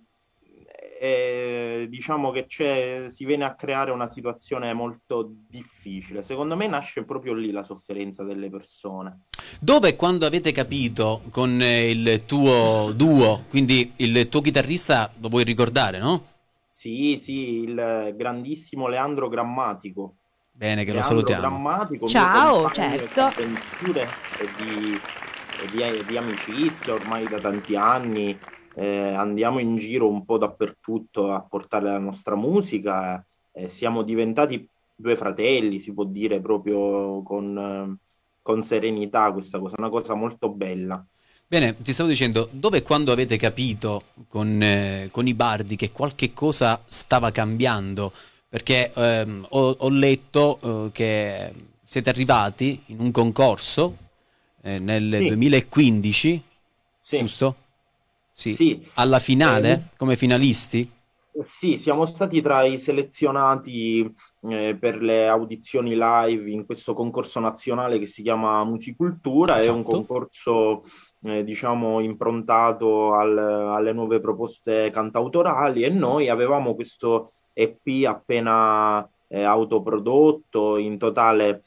eh, diciamo che c'è, si viene a creare una situazione molto difficile. Secondo me nasce proprio lì la sofferenza delle persone. Dove e quando avete capito con eh, il tuo duo, quindi il tuo chitarrista lo vuoi ricordare, no? Sì, sì, il grandissimo Leandro Grammatico. Bene, che Leandro lo salutiamo. Grammatico, Ciao, mio compagno di certo. avventure e di, e di, di amicizia ormai da tanti anni. Eh, andiamo in giro un po' dappertutto a portare la nostra musica. Eh, siamo diventati due fratelli, si può dire, proprio con, eh, con serenità questa cosa, una cosa molto bella. Bene, ti stavo dicendo, dove e quando avete capito con, eh, con Ibardi che qualche cosa stava cambiando? Perché ehm, ho, ho letto eh, che siete arrivati in un concorso eh, nel Sì. duemilaquindici, Sì. giusto? Sì. Sì. Alla finale, Eh, come finalisti? Sì, siamo stati tra i selezionati eh, per le audizioni live in questo concorso nazionale che si chiama Musicultura. È un Esatto. concorso, eh, diciamo, improntato al- alle nuove proposte cantautorali e noi avevamo questo E P appena eh, autoprodotto, in totale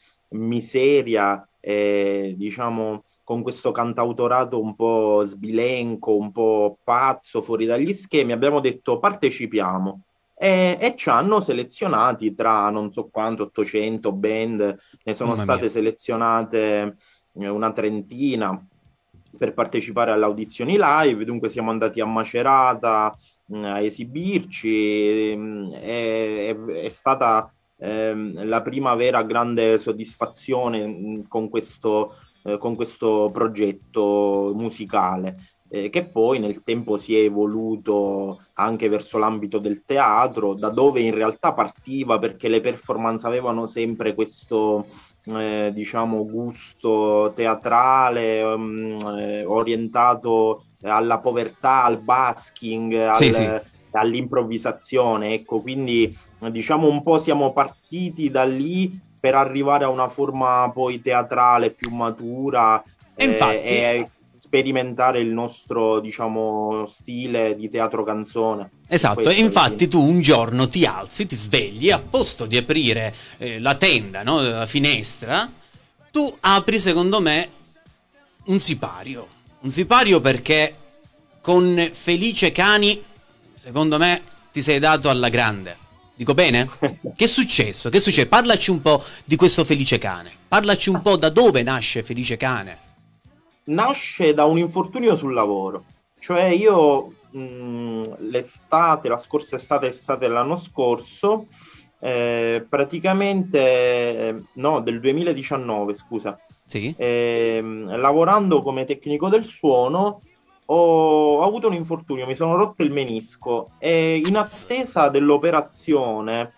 miseria, eh, diciamo, con questo cantautorato un po' sbilenco, un po' pazzo, fuori dagli schemi. Abbiamo detto partecipiamo e, e ci hanno selezionati tra non so quanto, ottocento band, ne sono Mamma state mia. selezionate eh, una trentina per partecipare alle audizioni live. Dunque siamo andati a Macerata mh, a esibirci. mh, È, è- è stata ehm, la prima vera grande soddisfazione mh, con questo, eh, con questo progetto musicale, eh, che poi nel tempo si è evoluto anche verso l'ambito del teatro, da dove in realtà partiva, perché le performance avevano sempre questo eh, diciamo gusto teatrale, ehm, eh, orientato alla povertà, al basking, al- Sì, sì. all'improvvisazione, ecco. Quindi eh, diciamo un po' siamo partiti da lì per arrivare a una forma poi teatrale più matura E infatti- e sperimentare il nostro, diciamo, stile di teatro canzone. Esatto, e Questo, infatti tu un giorno ti alzi, ti svegli, a posto di aprire eh, la tenda, no, la finestra, tu apri secondo me un sipario. Un sipario perché con Felice Cani, secondo me, ti sei dato alla grande. Dico bene? Che è successo? Che succede? Parlaci un po' di questo Felice Cane. Parlaci un po' da dove nasce Felice Cane. Nasce da un infortunio sul lavoro. Cioè io mh, l'estate, la scorsa estate, estate dell'anno scorso, eh, praticamente, eh, no, del duemiladiciannove, scusa, Sì? ehm, lavorando come tecnico del suono, ho, ho avuto un infortunio, mi sono rotto il menisco e in attesa dell'operazione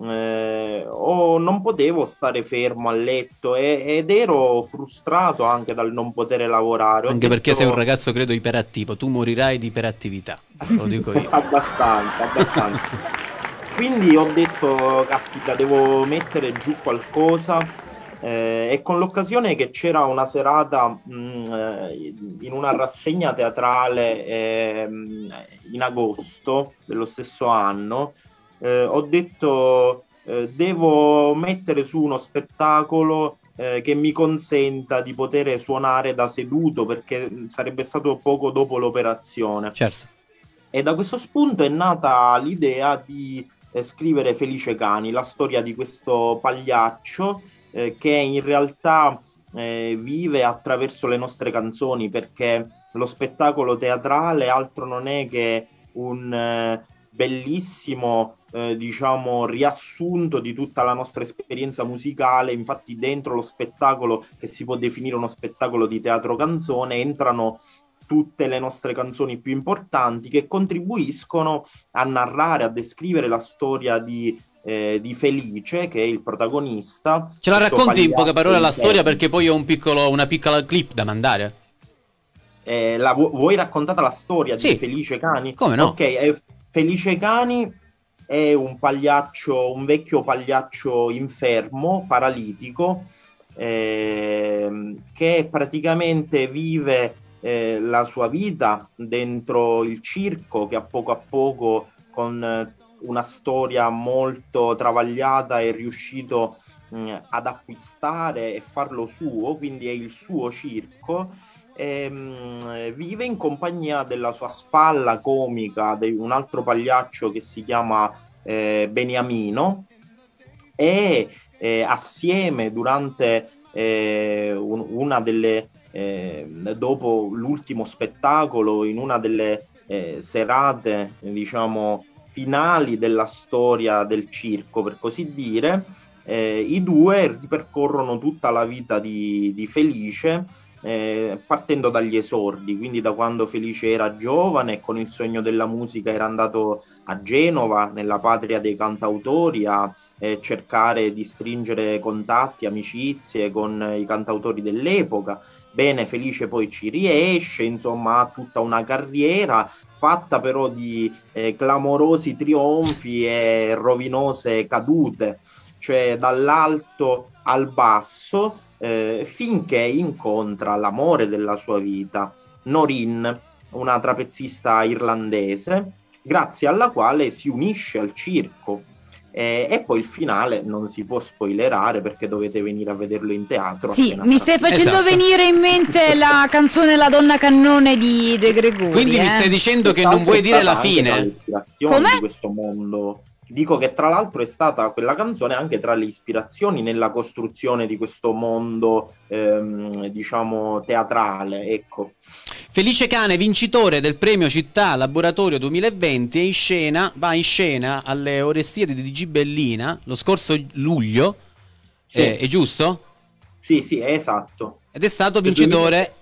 eh, ho- non potevo stare fermo a letto e- ed ero frustrato anche dal non poter lavorare. Ho Anche perché sei un detto- ragazzo, credo, iperattivo. Tu morirai di iperattività, lo dico io. abbastanza, abbastanza. Quindi ho detto, caspita, devo mettere giù qualcosa. eh, e con l'occasione che c'era una serata mh, eh, in una rassegna teatrale ehm, in agosto dello stesso anno, eh, ho detto eh, devo mettere su uno spettacolo eh, che mi consenta di poter suonare da seduto, perché sarebbe stato poco dopo l'operazione. Certo. E da questo spunto è nata l'idea di eh, scrivere Felice Cani, la storia di questo pagliaccio eh, che in realtà eh, vive attraverso le nostre canzoni, perché lo spettacolo teatrale altro non è che un eh, bellissimo eh, diciamo riassunto di tutta la nostra esperienza musicale. Infatti dentro lo spettacolo, che si può definire uno spettacolo di teatro canzone, entrano tutte le nostre canzoni più importanti che contribuiscono a narrare, a descrivere la storia di, eh, di Felice, che è il protagonista. Ce la racconti in poche parole la interno. storia, perché poi ho un piccolo, una piccola clip da mandare. Eh, la, vu- vuoi raccontata la storia Sì. di Felice Cani? Come no? Ok, eh, Felice Cani è un pagliaccio, un vecchio pagliaccio infermo, paralitico, ehm, che praticamente vive eh, la sua vita dentro il circo, che a poco a poco, con eh, una storia molto travagliata, è riuscito mh, ad acquistare e farlo suo, quindi è il suo circo. Ehm, vive in compagnia della sua spalla comica, di un altro pagliaccio che si chiama eh, Beniamino, e eh, assieme durante eh, un- una delle eh, dopo l'ultimo spettacolo, in una delle eh, serate diciamo finali della storia del circo, per così dire, eh, i due ripercorrono tutta la vita di, di Felice, eh, partendo dagli esordi, quindi da quando Felice era giovane e con il sogno della musica era andato a Genova, nella patria dei cantautori, a eh, cercare di stringere contatti, amicizie con i cantautori dell'epoca. Bene, Felice poi ci riesce, insomma, ha tutta una carriera fatta però di eh, clamorosi trionfi e rovinose cadute, cioè dall'alto al basso, eh, finché incontra l'amore della sua vita, Norin, una trapezzista irlandese, grazie alla quale si unisce al circo. Eh, e poi il finale non si può spoilerare, perché dovete venire a vederlo in teatro. Sì, appena mi stai sarà- facendo Esatto. venire in mente la canzone La donna cannone di De Gregori. Quindi mi eh. stai dicendo che non Tra l'altro vuoi è dire stata la anche fine? tra le ispirazioni Com'è? di questo mondo. Dico che tra l'altro è stata quella canzone anche tra le ispirazioni nella costruzione di questo mondo, ehm, diciamo, teatrale, ecco. Felice Cane, vincitore del premio Città Laboratorio duemilaventi, è in scena, va in scena alle Orestiadi di Gibellina lo scorso luglio, Sì. eh, è giusto? Sì, sì, è esatto. Ed è stato Del vincitore.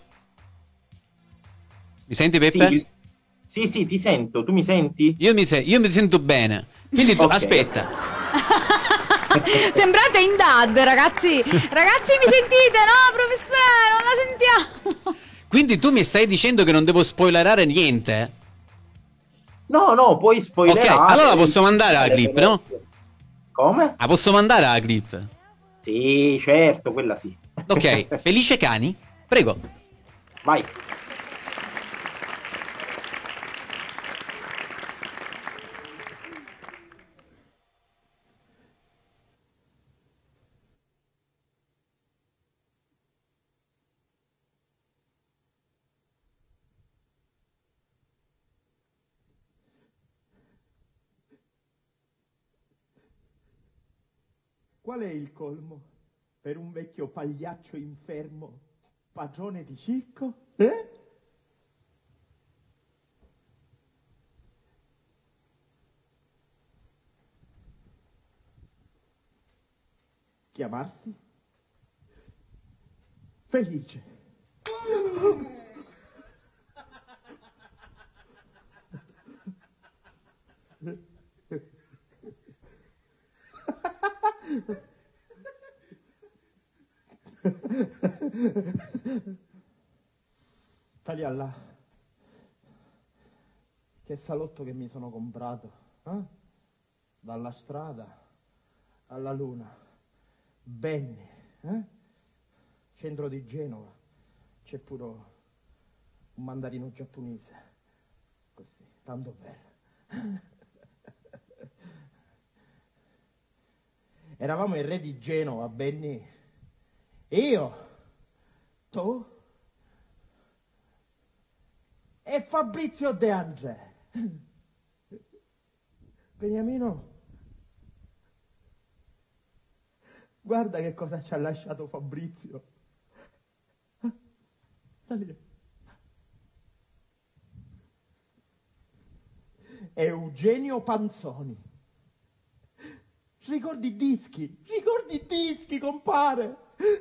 Mi senti, Sì, Peppe? il- sì, sì, ti sento, tu mi senti? Io mi, se- io mi sento bene. Quindi tu, Ok. aspetta, Sembrate in D A D, ragazzi. Ragazzi, mi sentite? No, professore, non la sentiamo. quindi tu mi stai dicendo che non devo spoilerare niente? No, no, puoi spoilerare. Ok, allora posso mandare la clip, no? Come? Ah, posso mandare la clip? Sì, certo, quella sì. Ok, Felice Cani, prego. Vai. Qual è il colmo per un vecchio pagliaccio infermo, padrone di circo? Eh? Chiamarsi Felice. Taglia là. Che salotto che mi sono comprato, eh? Dalla strada alla luna. Bene, eh? Centro di Genova. C'è pure un mandarino giapponese. Così, tanto bello. Eravamo il re di Genova, Benny. Io, tu e Fabrizio De André. Beniamino Guarda che cosa ci ha lasciato Fabrizio. Da lì. Eugenio Panzoni. Ricordi i dischi? Ricordi i dischi, compare?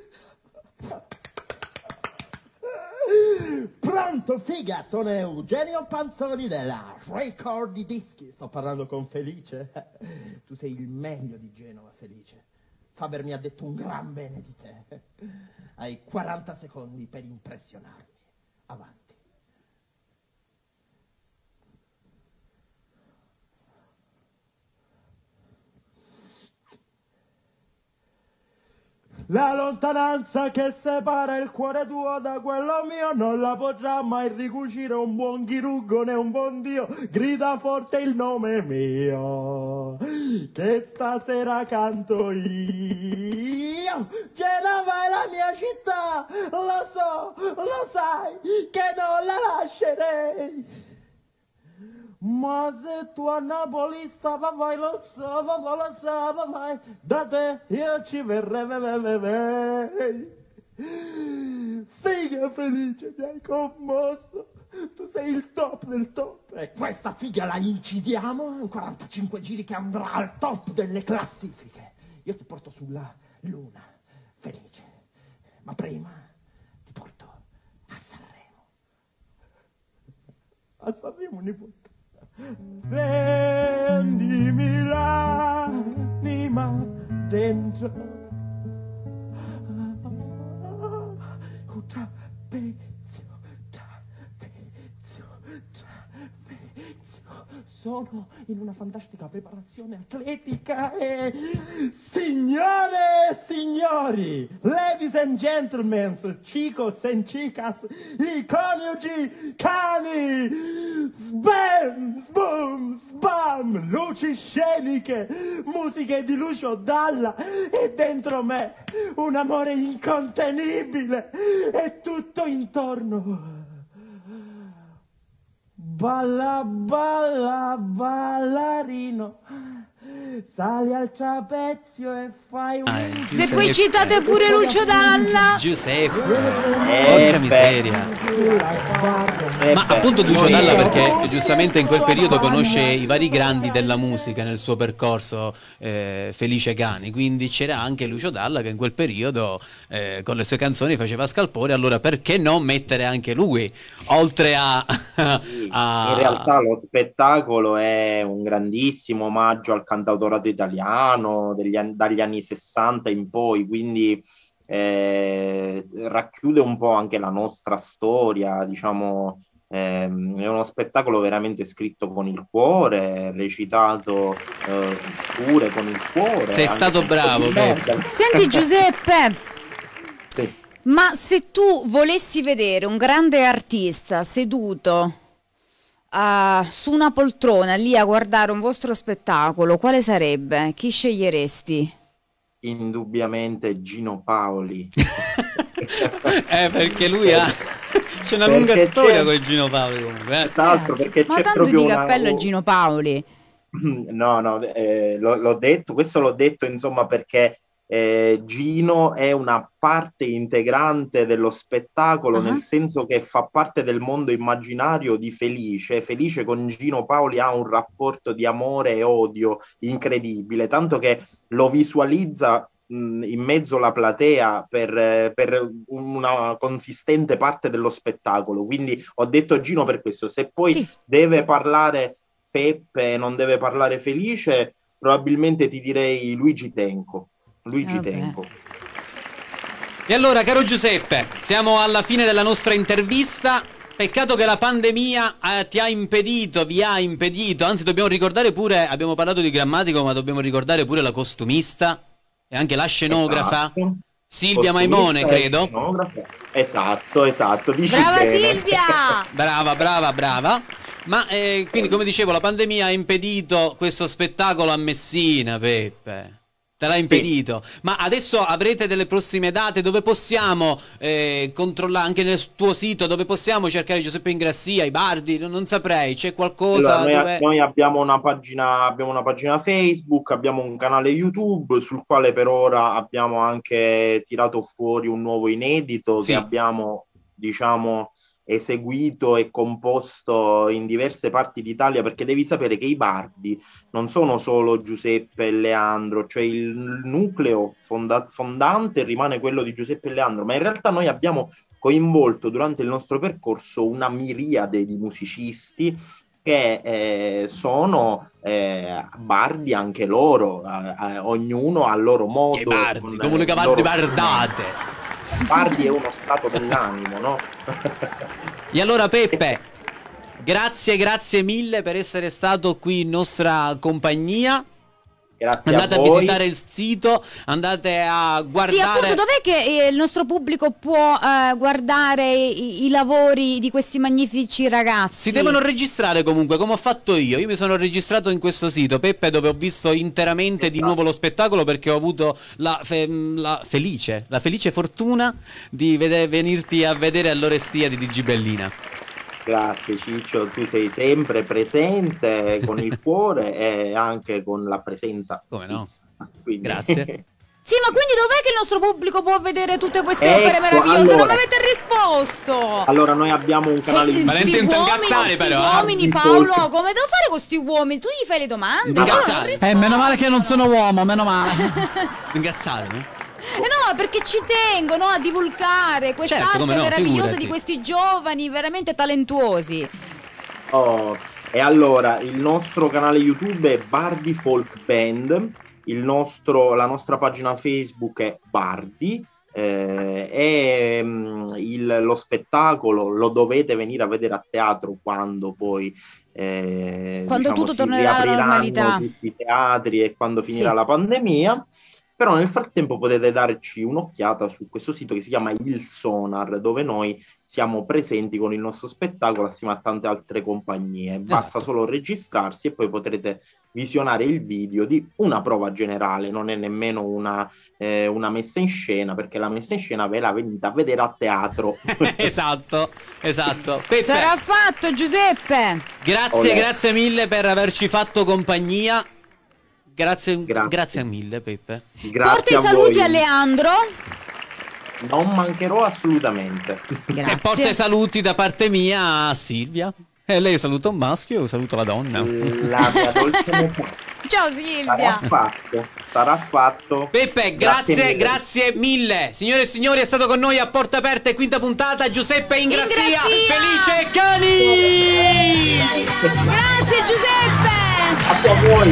Pronto, figa, sono Eugenio Panzoni della Ricordi Dischi. Sto parlando con Felice. Tu sei il meglio di Genova, Felice. Faber mi ha detto un gran bene di te. Hai quaranta secondi per impressionarmi. Avanti. La lontananza che separa il cuore tuo da quello mio non la potrà mai ricucire un buon chirurgo né un buon Dio. Grida forte il nome mio, che stasera canto io. Genova è la mia città, lo so, lo sai, che non la lascerei. Ma se tu a Napoli stava, vai, lo so, va, lo so, va, vai, da te io ci verrei, ve, ve, ve. Figa Felice, mi hai commosso, tu sei il top del top. E questa figa la incidiamo in quarantacinque giri che andrà al top delle classifiche. Io ti porto sulla luna, Felice, ma prima ti porto a Sanremo. A Sanremo, nipote. Prendimi l'anima dentro, un trapezio, trapezio, trapezio. Sono in una fantastica preparazione atletica e signore e signori, ladies and gentlemen, chicos and chicas, i coniugi cani, sbam, sboom, sbam, luci sceniche, musiche di Lucio Dalla e dentro me un amore incontenibile e tutto intorno. Balla, balla, ballarino, sali al trapezio e fai un... Ah, se poi citate pure Lucio Dalla. Giuseppe, Eh, porca miseria. Eh, Ma beh, appunto Lucio noi- Dalla, perché giustamente in quel periodo conosce i vari grandi della musica nel suo percorso, eh, Felice Cani, quindi c'era anche Lucio Dalla che in quel periodo eh, con le sue canzoni faceva scalpore, allora perché non mettere anche lui, oltre a... a- In realtà lo spettacolo è un grandissimo omaggio al cantautorato italiano degli an- dagli anni sessanta in poi, quindi eh, racchiude un po' anche la nostra storia, diciamo, ehm, è uno spettacolo veramente scritto con il cuore, recitato eh, pure con il cuore. Sei anche stato se bravo, di merda. Senti Giuseppe, Sì. ma se tu volessi vedere un grande artista seduto ah, su una poltrona lì a guardare un vostro spettacolo, quale sarebbe? Chi sceglieresti? Indubbiamente Gino Paoli. eh, perché lui ha... c'è una lunga Perché storia c'è- con Gino Paoli comunque, eh. Tra l'altro perché Ma c'è tanto proprio di una- cappello a Gino Paoli. No, no, eh, l'ho, l'ho detto, questo l'ho detto insomma perché eh, Gino è una parte integrante dello spettacolo, Ah. nel senso che fa parte del mondo immaginario di Felice. Felice con Gino Paoli ha un rapporto di amore e odio incredibile, tanto che lo visualizza mh, in mezzo alla platea per, eh, per una consistente parte dello spettacolo. Quindi ho detto Gino per questo. Se poi Sì. deve parlare Peppe, non deve parlare Felice, probabilmente ti direi Luigi Tenco. Luigi Vabbè. Tenco. E allora, caro Giuseppe, siamo alla fine della nostra intervista. Peccato che la pandemia eh, ti ha impedito, vi ha impedito, anzi dobbiamo ricordare pure, abbiamo parlato di Grammatico, ma dobbiamo ricordare pure la costumista e anche la scenografa, Esatto. Silvia Costumista Maimone, e credo. scenografa. Esatto, esatto. Dici Brava bene. Silvia! Brava, brava, brava. Ma eh, quindi, come dicevo, la pandemia ha impedito questo spettacolo a Messina, Peppe. Te l'ha impedito. Sì. Ma adesso avrete delle prossime date dove possiamo eh, controllare, anche nel tuo sito, dove possiamo cercare Giuseppe Ingrassia, i Bardi? Non, non saprei, c'è qualcosa? Allora, noi, dove... noi abbiamo una pagina, abbiamo una pagina Facebook, abbiamo un canale YouTube sul quale per ora abbiamo anche tirato fuori un nuovo inedito sì. che abbiamo, diciamo, eseguito e composto in diverse parti d'Italia, perché devi sapere che i Bardi non sono solo Giuseppe e Leandro, cioè il nucleo fonda- fondante rimane quello di Giuseppe e Leandro, ma in realtà noi abbiamo coinvolto durante il nostro percorso una miriade di musicisti che eh, sono eh, bardi anche loro, eh, eh, ognuno a loro modo. Che bardi, come le cavalli bardate. Bardi è uno stato dell'animo, no? E allora Peppe, grazie, grazie mille per essere stato qui in nostra compagnia. Grazie andate a, a, voi. visitare il sito, andate a guardare. Sì, appunto, dov'è che eh, il nostro pubblico può eh, guardare i, i lavori di questi magnifici ragazzi? Si devono registrare comunque, come ho fatto io. Io mi sono registrato in questo sito, Peppe, dove ho visto interamente esatto. di nuovo lo spettacolo, perché ho avuto la, fe la felice, la felice fortuna di vedere, venirti a vedere all'Orestia di Digibellina. Grazie Ciccio, tu sei sempre presente con il cuore e anche con la presenza. Come no? Quindi... Grazie. Sì, ma quindi dov'è che il nostro pubblico può vedere tutte queste ecco, opere meravigliose? allora, non mi avete risposto! Allora noi abbiamo un canale di Valente uomini, incazzare però uomini Paolo, come devo fare con questi uomini? Tu gli fai le domande? Eh, meno male che non sono uomo, meno male. Incazzare, no? Eh no, perché ci tengo, no, a divulgare quest'arte certo, no, meravigliosa figurati. di questi giovani veramente talentuosi. Oh, e allora il nostro canale YouTube è Bardi Folk Band, il nostro, la nostra pagina Facebook è Bardi eh, e mh, il, lo spettacolo lo dovete venire a vedere a teatro quando poi eh, quando diciamo, tutto tornerà alla normalità, tutti i teatri e quando finirà sì. la pandemia. Però nel frattempo potete darci un'occhiata su questo sito che si chiama Il Sonar, dove noi siamo presenti con il nostro spettacolo assieme a tante altre compagnie. Basta esatto. solo registrarsi e poi potrete visionare il video di una prova generale, non è nemmeno una, eh, una messa in scena, perché la messa in scena ve la venite a vedere a teatro. Esatto, esatto. Peppe, sarà fatto Giuseppe! Grazie, Olè. grazie mille per averci fatto compagnia. Grazie, grazie. grazie mille Peppe. Grazie. Porta i saluti a Leandro. Non mancherò assolutamente. Grazie. E porta i saluti da parte mia a Silvia. E lei saluta un maschio, io saluto la donna. La mia dolce metà. Ciao Silvia. Sarà fatto, sarà fatto. Peppe, grazie, grazie mille. grazie mille. Signore e signori, è stato con noi a Porta Aperta e quinta puntata Giuseppe Ingrassia. Ingrassia. Felice Cani. Grazie Giuseppe. A voi.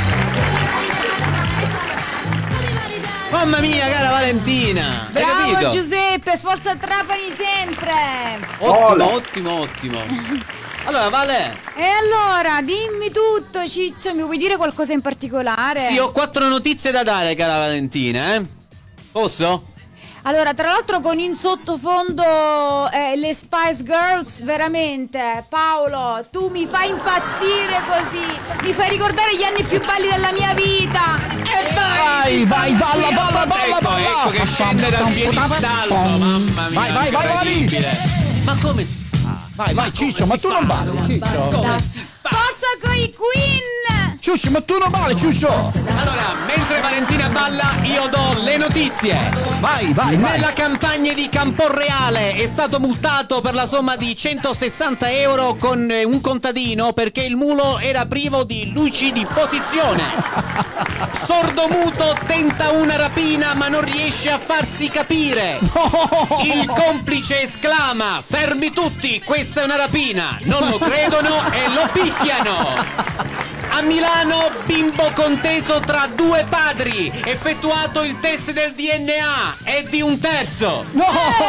Mamma mia, cara Valentina! Bravo Giuseppe, forza Trapani sempre! Ottimo, Ola. ottimo, ottimo! Allora, Vale! E allora, dimmi tutto, Ciccio, mi vuoi dire qualcosa in particolare? Sì, ho quattro notizie da dare, cara Valentina, eh? Posso? Allora, tra l'altro con in sottofondo eh, le Spice Girls, veramente, Paolo, tu mi fai impazzire così, mi fai ricordare gli anni più belli della mia vita. E vai, vai, balla, balla, balla, balla. Ecco che scende dal piedistallo, mamma mia. Vai, vai, vai, vai. Ma come si fa? Vai, vai, Ciccio, ma tu non balli, Ciccio. Come si fa? Forza con i Queen! Ciuccio, ma tu non balli, Ciuccio! Allora, mentre Valentina balla, io do le notizie. Vai, vai, vai! Nella campagna di Camporreale è stato multato per la somma di centosessanta euro con un contadino perché il mulo era privo di luci di posizione. Sordomuto tenta una rapina ma non riesce a farsi capire. Il complice esclama: fermi tutti, questa è una rapina. Non lo credono e lo picchiano. A Milano, bimbo conteso tra due padri. Effettuato il test del D N A. È di un terzo. No!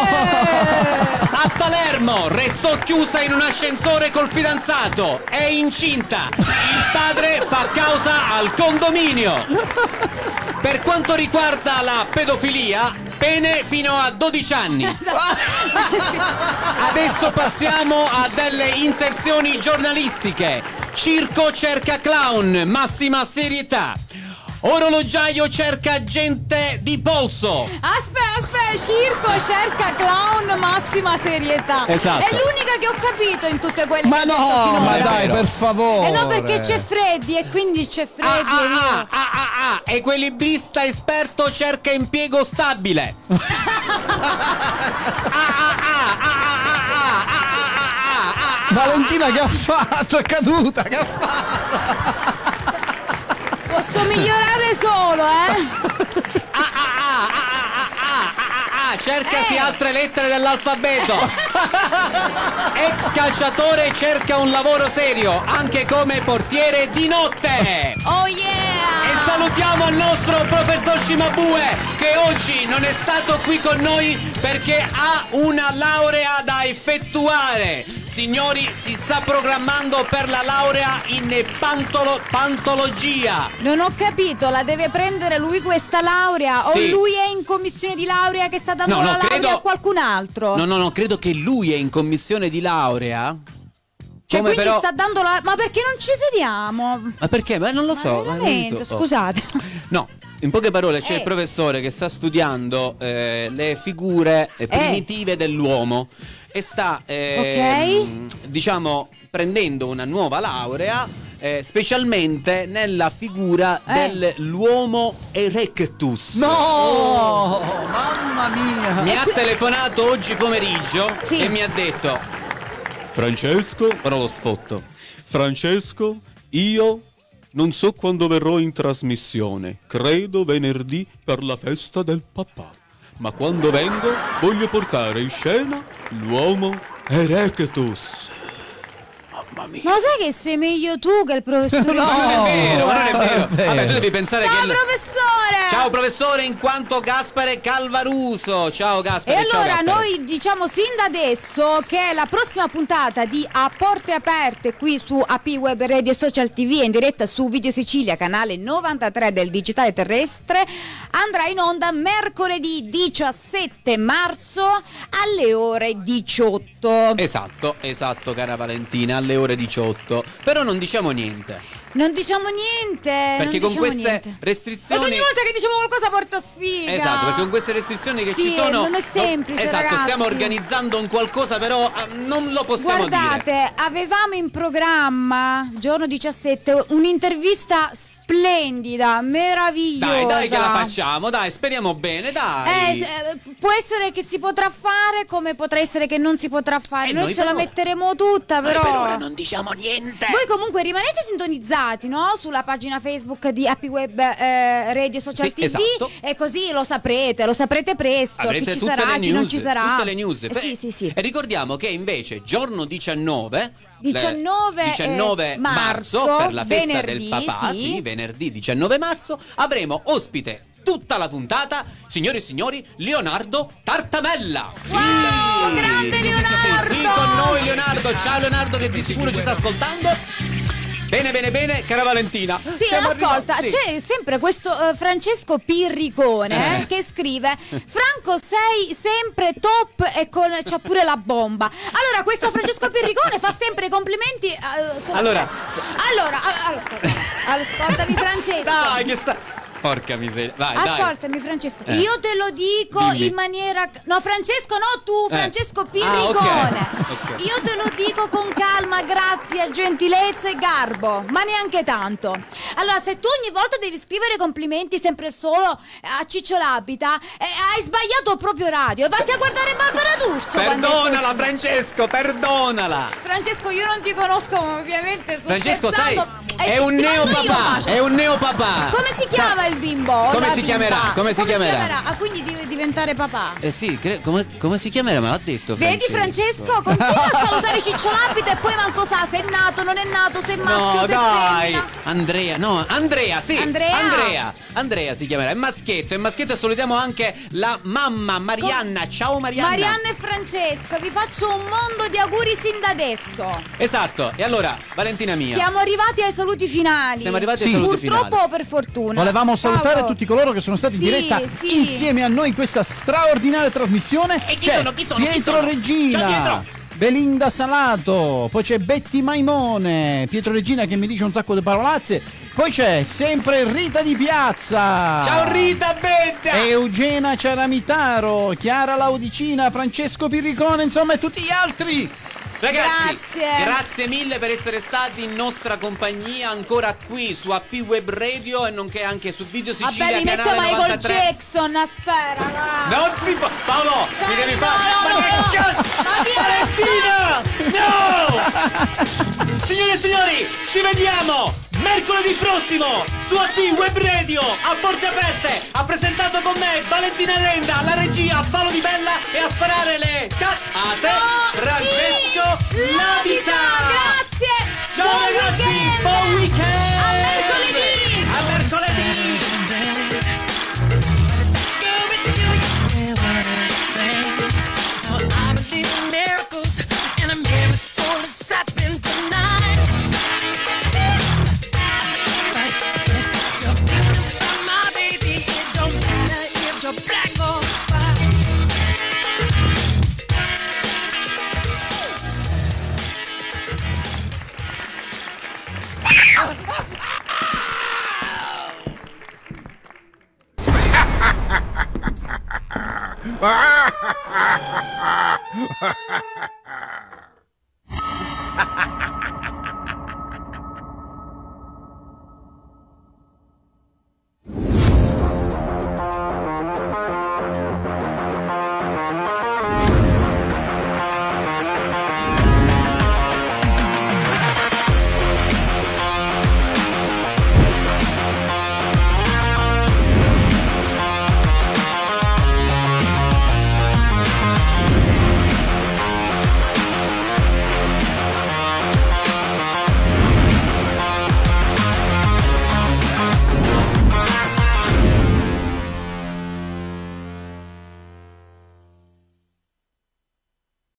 A Palermo, restò chiusa in un ascensore col fidanzato. È incinta. Il padre fa causa al condominio. Per quanto riguarda la pedofilia, pene fino a dodici anni. Adesso passiamo a delle inserzioni giornalistiche. Circo cerca clown, massima serietà. Orologiaio cerca gente di polso. Aspetta, aspetta, Circo cerca clown massima serietà. Esatto. È l'unica che ho capito in tutte quelle. Ma che no, ho detto finora. ma dai, per favore. E no, perché c'è Freddy e quindi c'è Freddy. Ah, e io. ah, ah, ah, ah, equilibrista esperto cerca impiego stabile. ah, ah, ah, ah, ah, ah, ah, ah, Valentina, che ha fatto? È caduta, che ha fatto? Posso migliorare solo, eh? ah, ah, ah, ah, ah, ah, ah, ah, cercasi Eh. altre lettere dell'alfabeto. Ex calciatore cerca un lavoro serio, anche come portiere di notte. Oh yeah! E salutiamo il nostro professor Cimabue, che oggi non è stato qui con noi perché ha una laurea da effettuare. Signori, si sta programmando per la laurea in pantolo- pantologia. Non ho capito, la deve prendere lui questa laurea? Sì. O lui è in commissione di laurea che sta dando No, no, la laurea credo- a qualcun altro? No, no, no, credo che lui è in commissione di laurea. Cioè, Come quindi però... sta dando la. Ma perché non ci sediamo? Ma perché? Ma non lo so. Ma ma veramente, non so. scusate. No, in poche parole c'è Eh. il professore che sta studiando eh, le figure eh, primitive dell'uomo e sta, eh, diciamo, prendendo una nuova laurea eh, specialmente nella figura Eh. dell'uomo erectus. No! Mamma mia! Mi ha telefonato oggi pomeriggio Sì. e mi ha detto: Francesco, ora lo sfotto. Francesco, io non so quando verrò in trasmissione. Credo venerdì per la festa del papà. Ma quando vengo voglio portare in scena l'uomo erectus. Mamma mia. Ma sai che sei meglio tu che il professore? No, Ma non è vero, ma non è non vero. è vero. Vabbè, tu devi pensare Ciao che il- professore! Ciao professore, in quanto Gaspare Calvaruso. Ciao E Gaspare. ciao, allora Gaspare. noi diciamo sin da adesso che la prossima puntata di A Porte Aperte qui su A P Web Radio Social T V in diretta su Video Sicilia, canale novantatré del digitale terrestre, andrà in onda mercoledì diciassette marzo alle ore diciotto. Esatto, esatto, cara Valentina, alle ore diciotto. Però non diciamo niente. Non diciamo niente. Perché non con diciamo queste niente. restrizioni. Ma ogni volta che diciamo qualcosa porta sfiga. Esatto, perché con queste restrizioni che Sì, ci sono. non è semplice, Esatto, ragazzi. stiamo organizzando un qualcosa, però eh, non lo possiamo Guardate, dire. avevamo in programma giorno diciassette un'intervista splendida, meravigliosa. Dai, dai, che la facciamo, dai, speriamo bene, dai. Eh, se- eh, può essere che si potrà fare, come potrà essere che non si potrà fare. E noi, noi ce per la ora- metteremo tutta, Noi però. per ora non diciamo niente. Voi comunque rimanete sintonizzati, no? Sulla pagina Facebook di Happy Web eh, Radio Social Sì, T V esatto. e così lo saprete, lo saprete presto. Avrete chi ci tutte sarà, le chi news, non ci sarà. tutte le news. Eh, Beh, sì, sì, sì. E ricordiamo che invece giorno diciannove diciannove, le- diciannove eh, marzo, marzo, per la festa venerdì, del papà, sì. sì, venerdì diciannove marzo avremo ospite tutta la puntata, signori e signori, Leonardo Tartamella. Wow, grande Leonardo! Sì, con noi Leonardo. Ciao Leonardo, che di sicuro ci sta ascoltando. Bene, bene, bene, cara Valentina. Sì, Siamo ascolta, arrivati- sì. c'è sempre questo eh, Francesco Pirricone Eh. che scrive: Franco, sei sempre top e con c'ha pure la bomba. Allora, questo Francesco Pirricone fa sempre i complimenti. eh, solo- Allora, allora, a- allora, ascolta, ascoltami, Francesco. Dai, che sta. Porca miseria. Vai, dai. Ascoltami Francesco, Eh. io te lo dico Dimmi. in maniera. No, Francesco, no, tu, Eh. Francesco Ah, Pirricone. ok, ok. Io te lo dico con calma, grazie, gentilezza e garbo, ma neanche tanto. Allora, se tu ogni volta devi scrivere complimenti sempre solo a Ciccio Labita, eh, hai sbagliato proprio radio. Vatti a guardare Barbara D'Urso. quando è Perdonala, così. Francesco, perdonala. Francesco, io non ti conosco, ma ovviamente sto Francesco, sai, scherzando. è E un ti mando io un neopapà, bacio. è un neopapà. Come si chiama il bimbo? o Come la si bimba? chiamerà? Come si chiamerà? Ah, quindi deve diventare papà. Eh sì, cre- come, come si chiamerà? Me l'ha detto Vedi Francesco? Continua a salutare Ciccio Labita e poi manco sa se è nato, non è nato, se è maschio, No, se è dai. femmina. Andrea, no, Andrea, sì. Andrea. Andrea. Andrea si chiamerà. È maschietto, è maschietto e salutiamo anche la mamma Marianna. Ciao Marianna. Marianna e Francesco, vi faccio un mondo di auguri sin da adesso. Esatto. E allora, Valentina mia. Siamo arrivati ai saluti finali. Siamo arrivati ai saluti Purtroppo finali. o per fortuna. Volevamo salutare Paolo. tutti coloro che sono stati in Sì, diretta sì. insieme a noi in questa straordinaria trasmissione. E chi C'è sono? Chi sono? Chi Pietro sono? Regina. Ciao, Pietro. Belinda Salato, poi c'è Betty Maimone, Pietro Regina che mi dice un sacco di parolazze, poi c'è sempre Rita Di Piazza. Ciao Rita, bella! Eugena Ciaramitaro, Chiara Laudicina, Francesco Pirricone, insomma e tutti gli altri. Ragazzi, grazie. grazie mille per essere stati in nostra compagnia ancora qui su A P Web Radio e nonché anche su Video Sicilia. Vabbè, mi metto Michael novantatré. Jackson, aspetta. No. Non si può. Paolo, Cioè, mi devi no, fare. no, Ma no, che no. cazzo? Ma via, Valentina! No! Signore e signori, ci vediamo mercoledì prossimo su A P Web Radio a porte aperte. Ha presentato con me Valentina Renda, la regia, Paolo Di Bella e a sparare le cazzate No, Francesco sì, Lavita. Grazie. Ciao Buon ragazzi, weekend. buon weekend. A mercoledì. A mercoledì. Ha ha ha ha ha!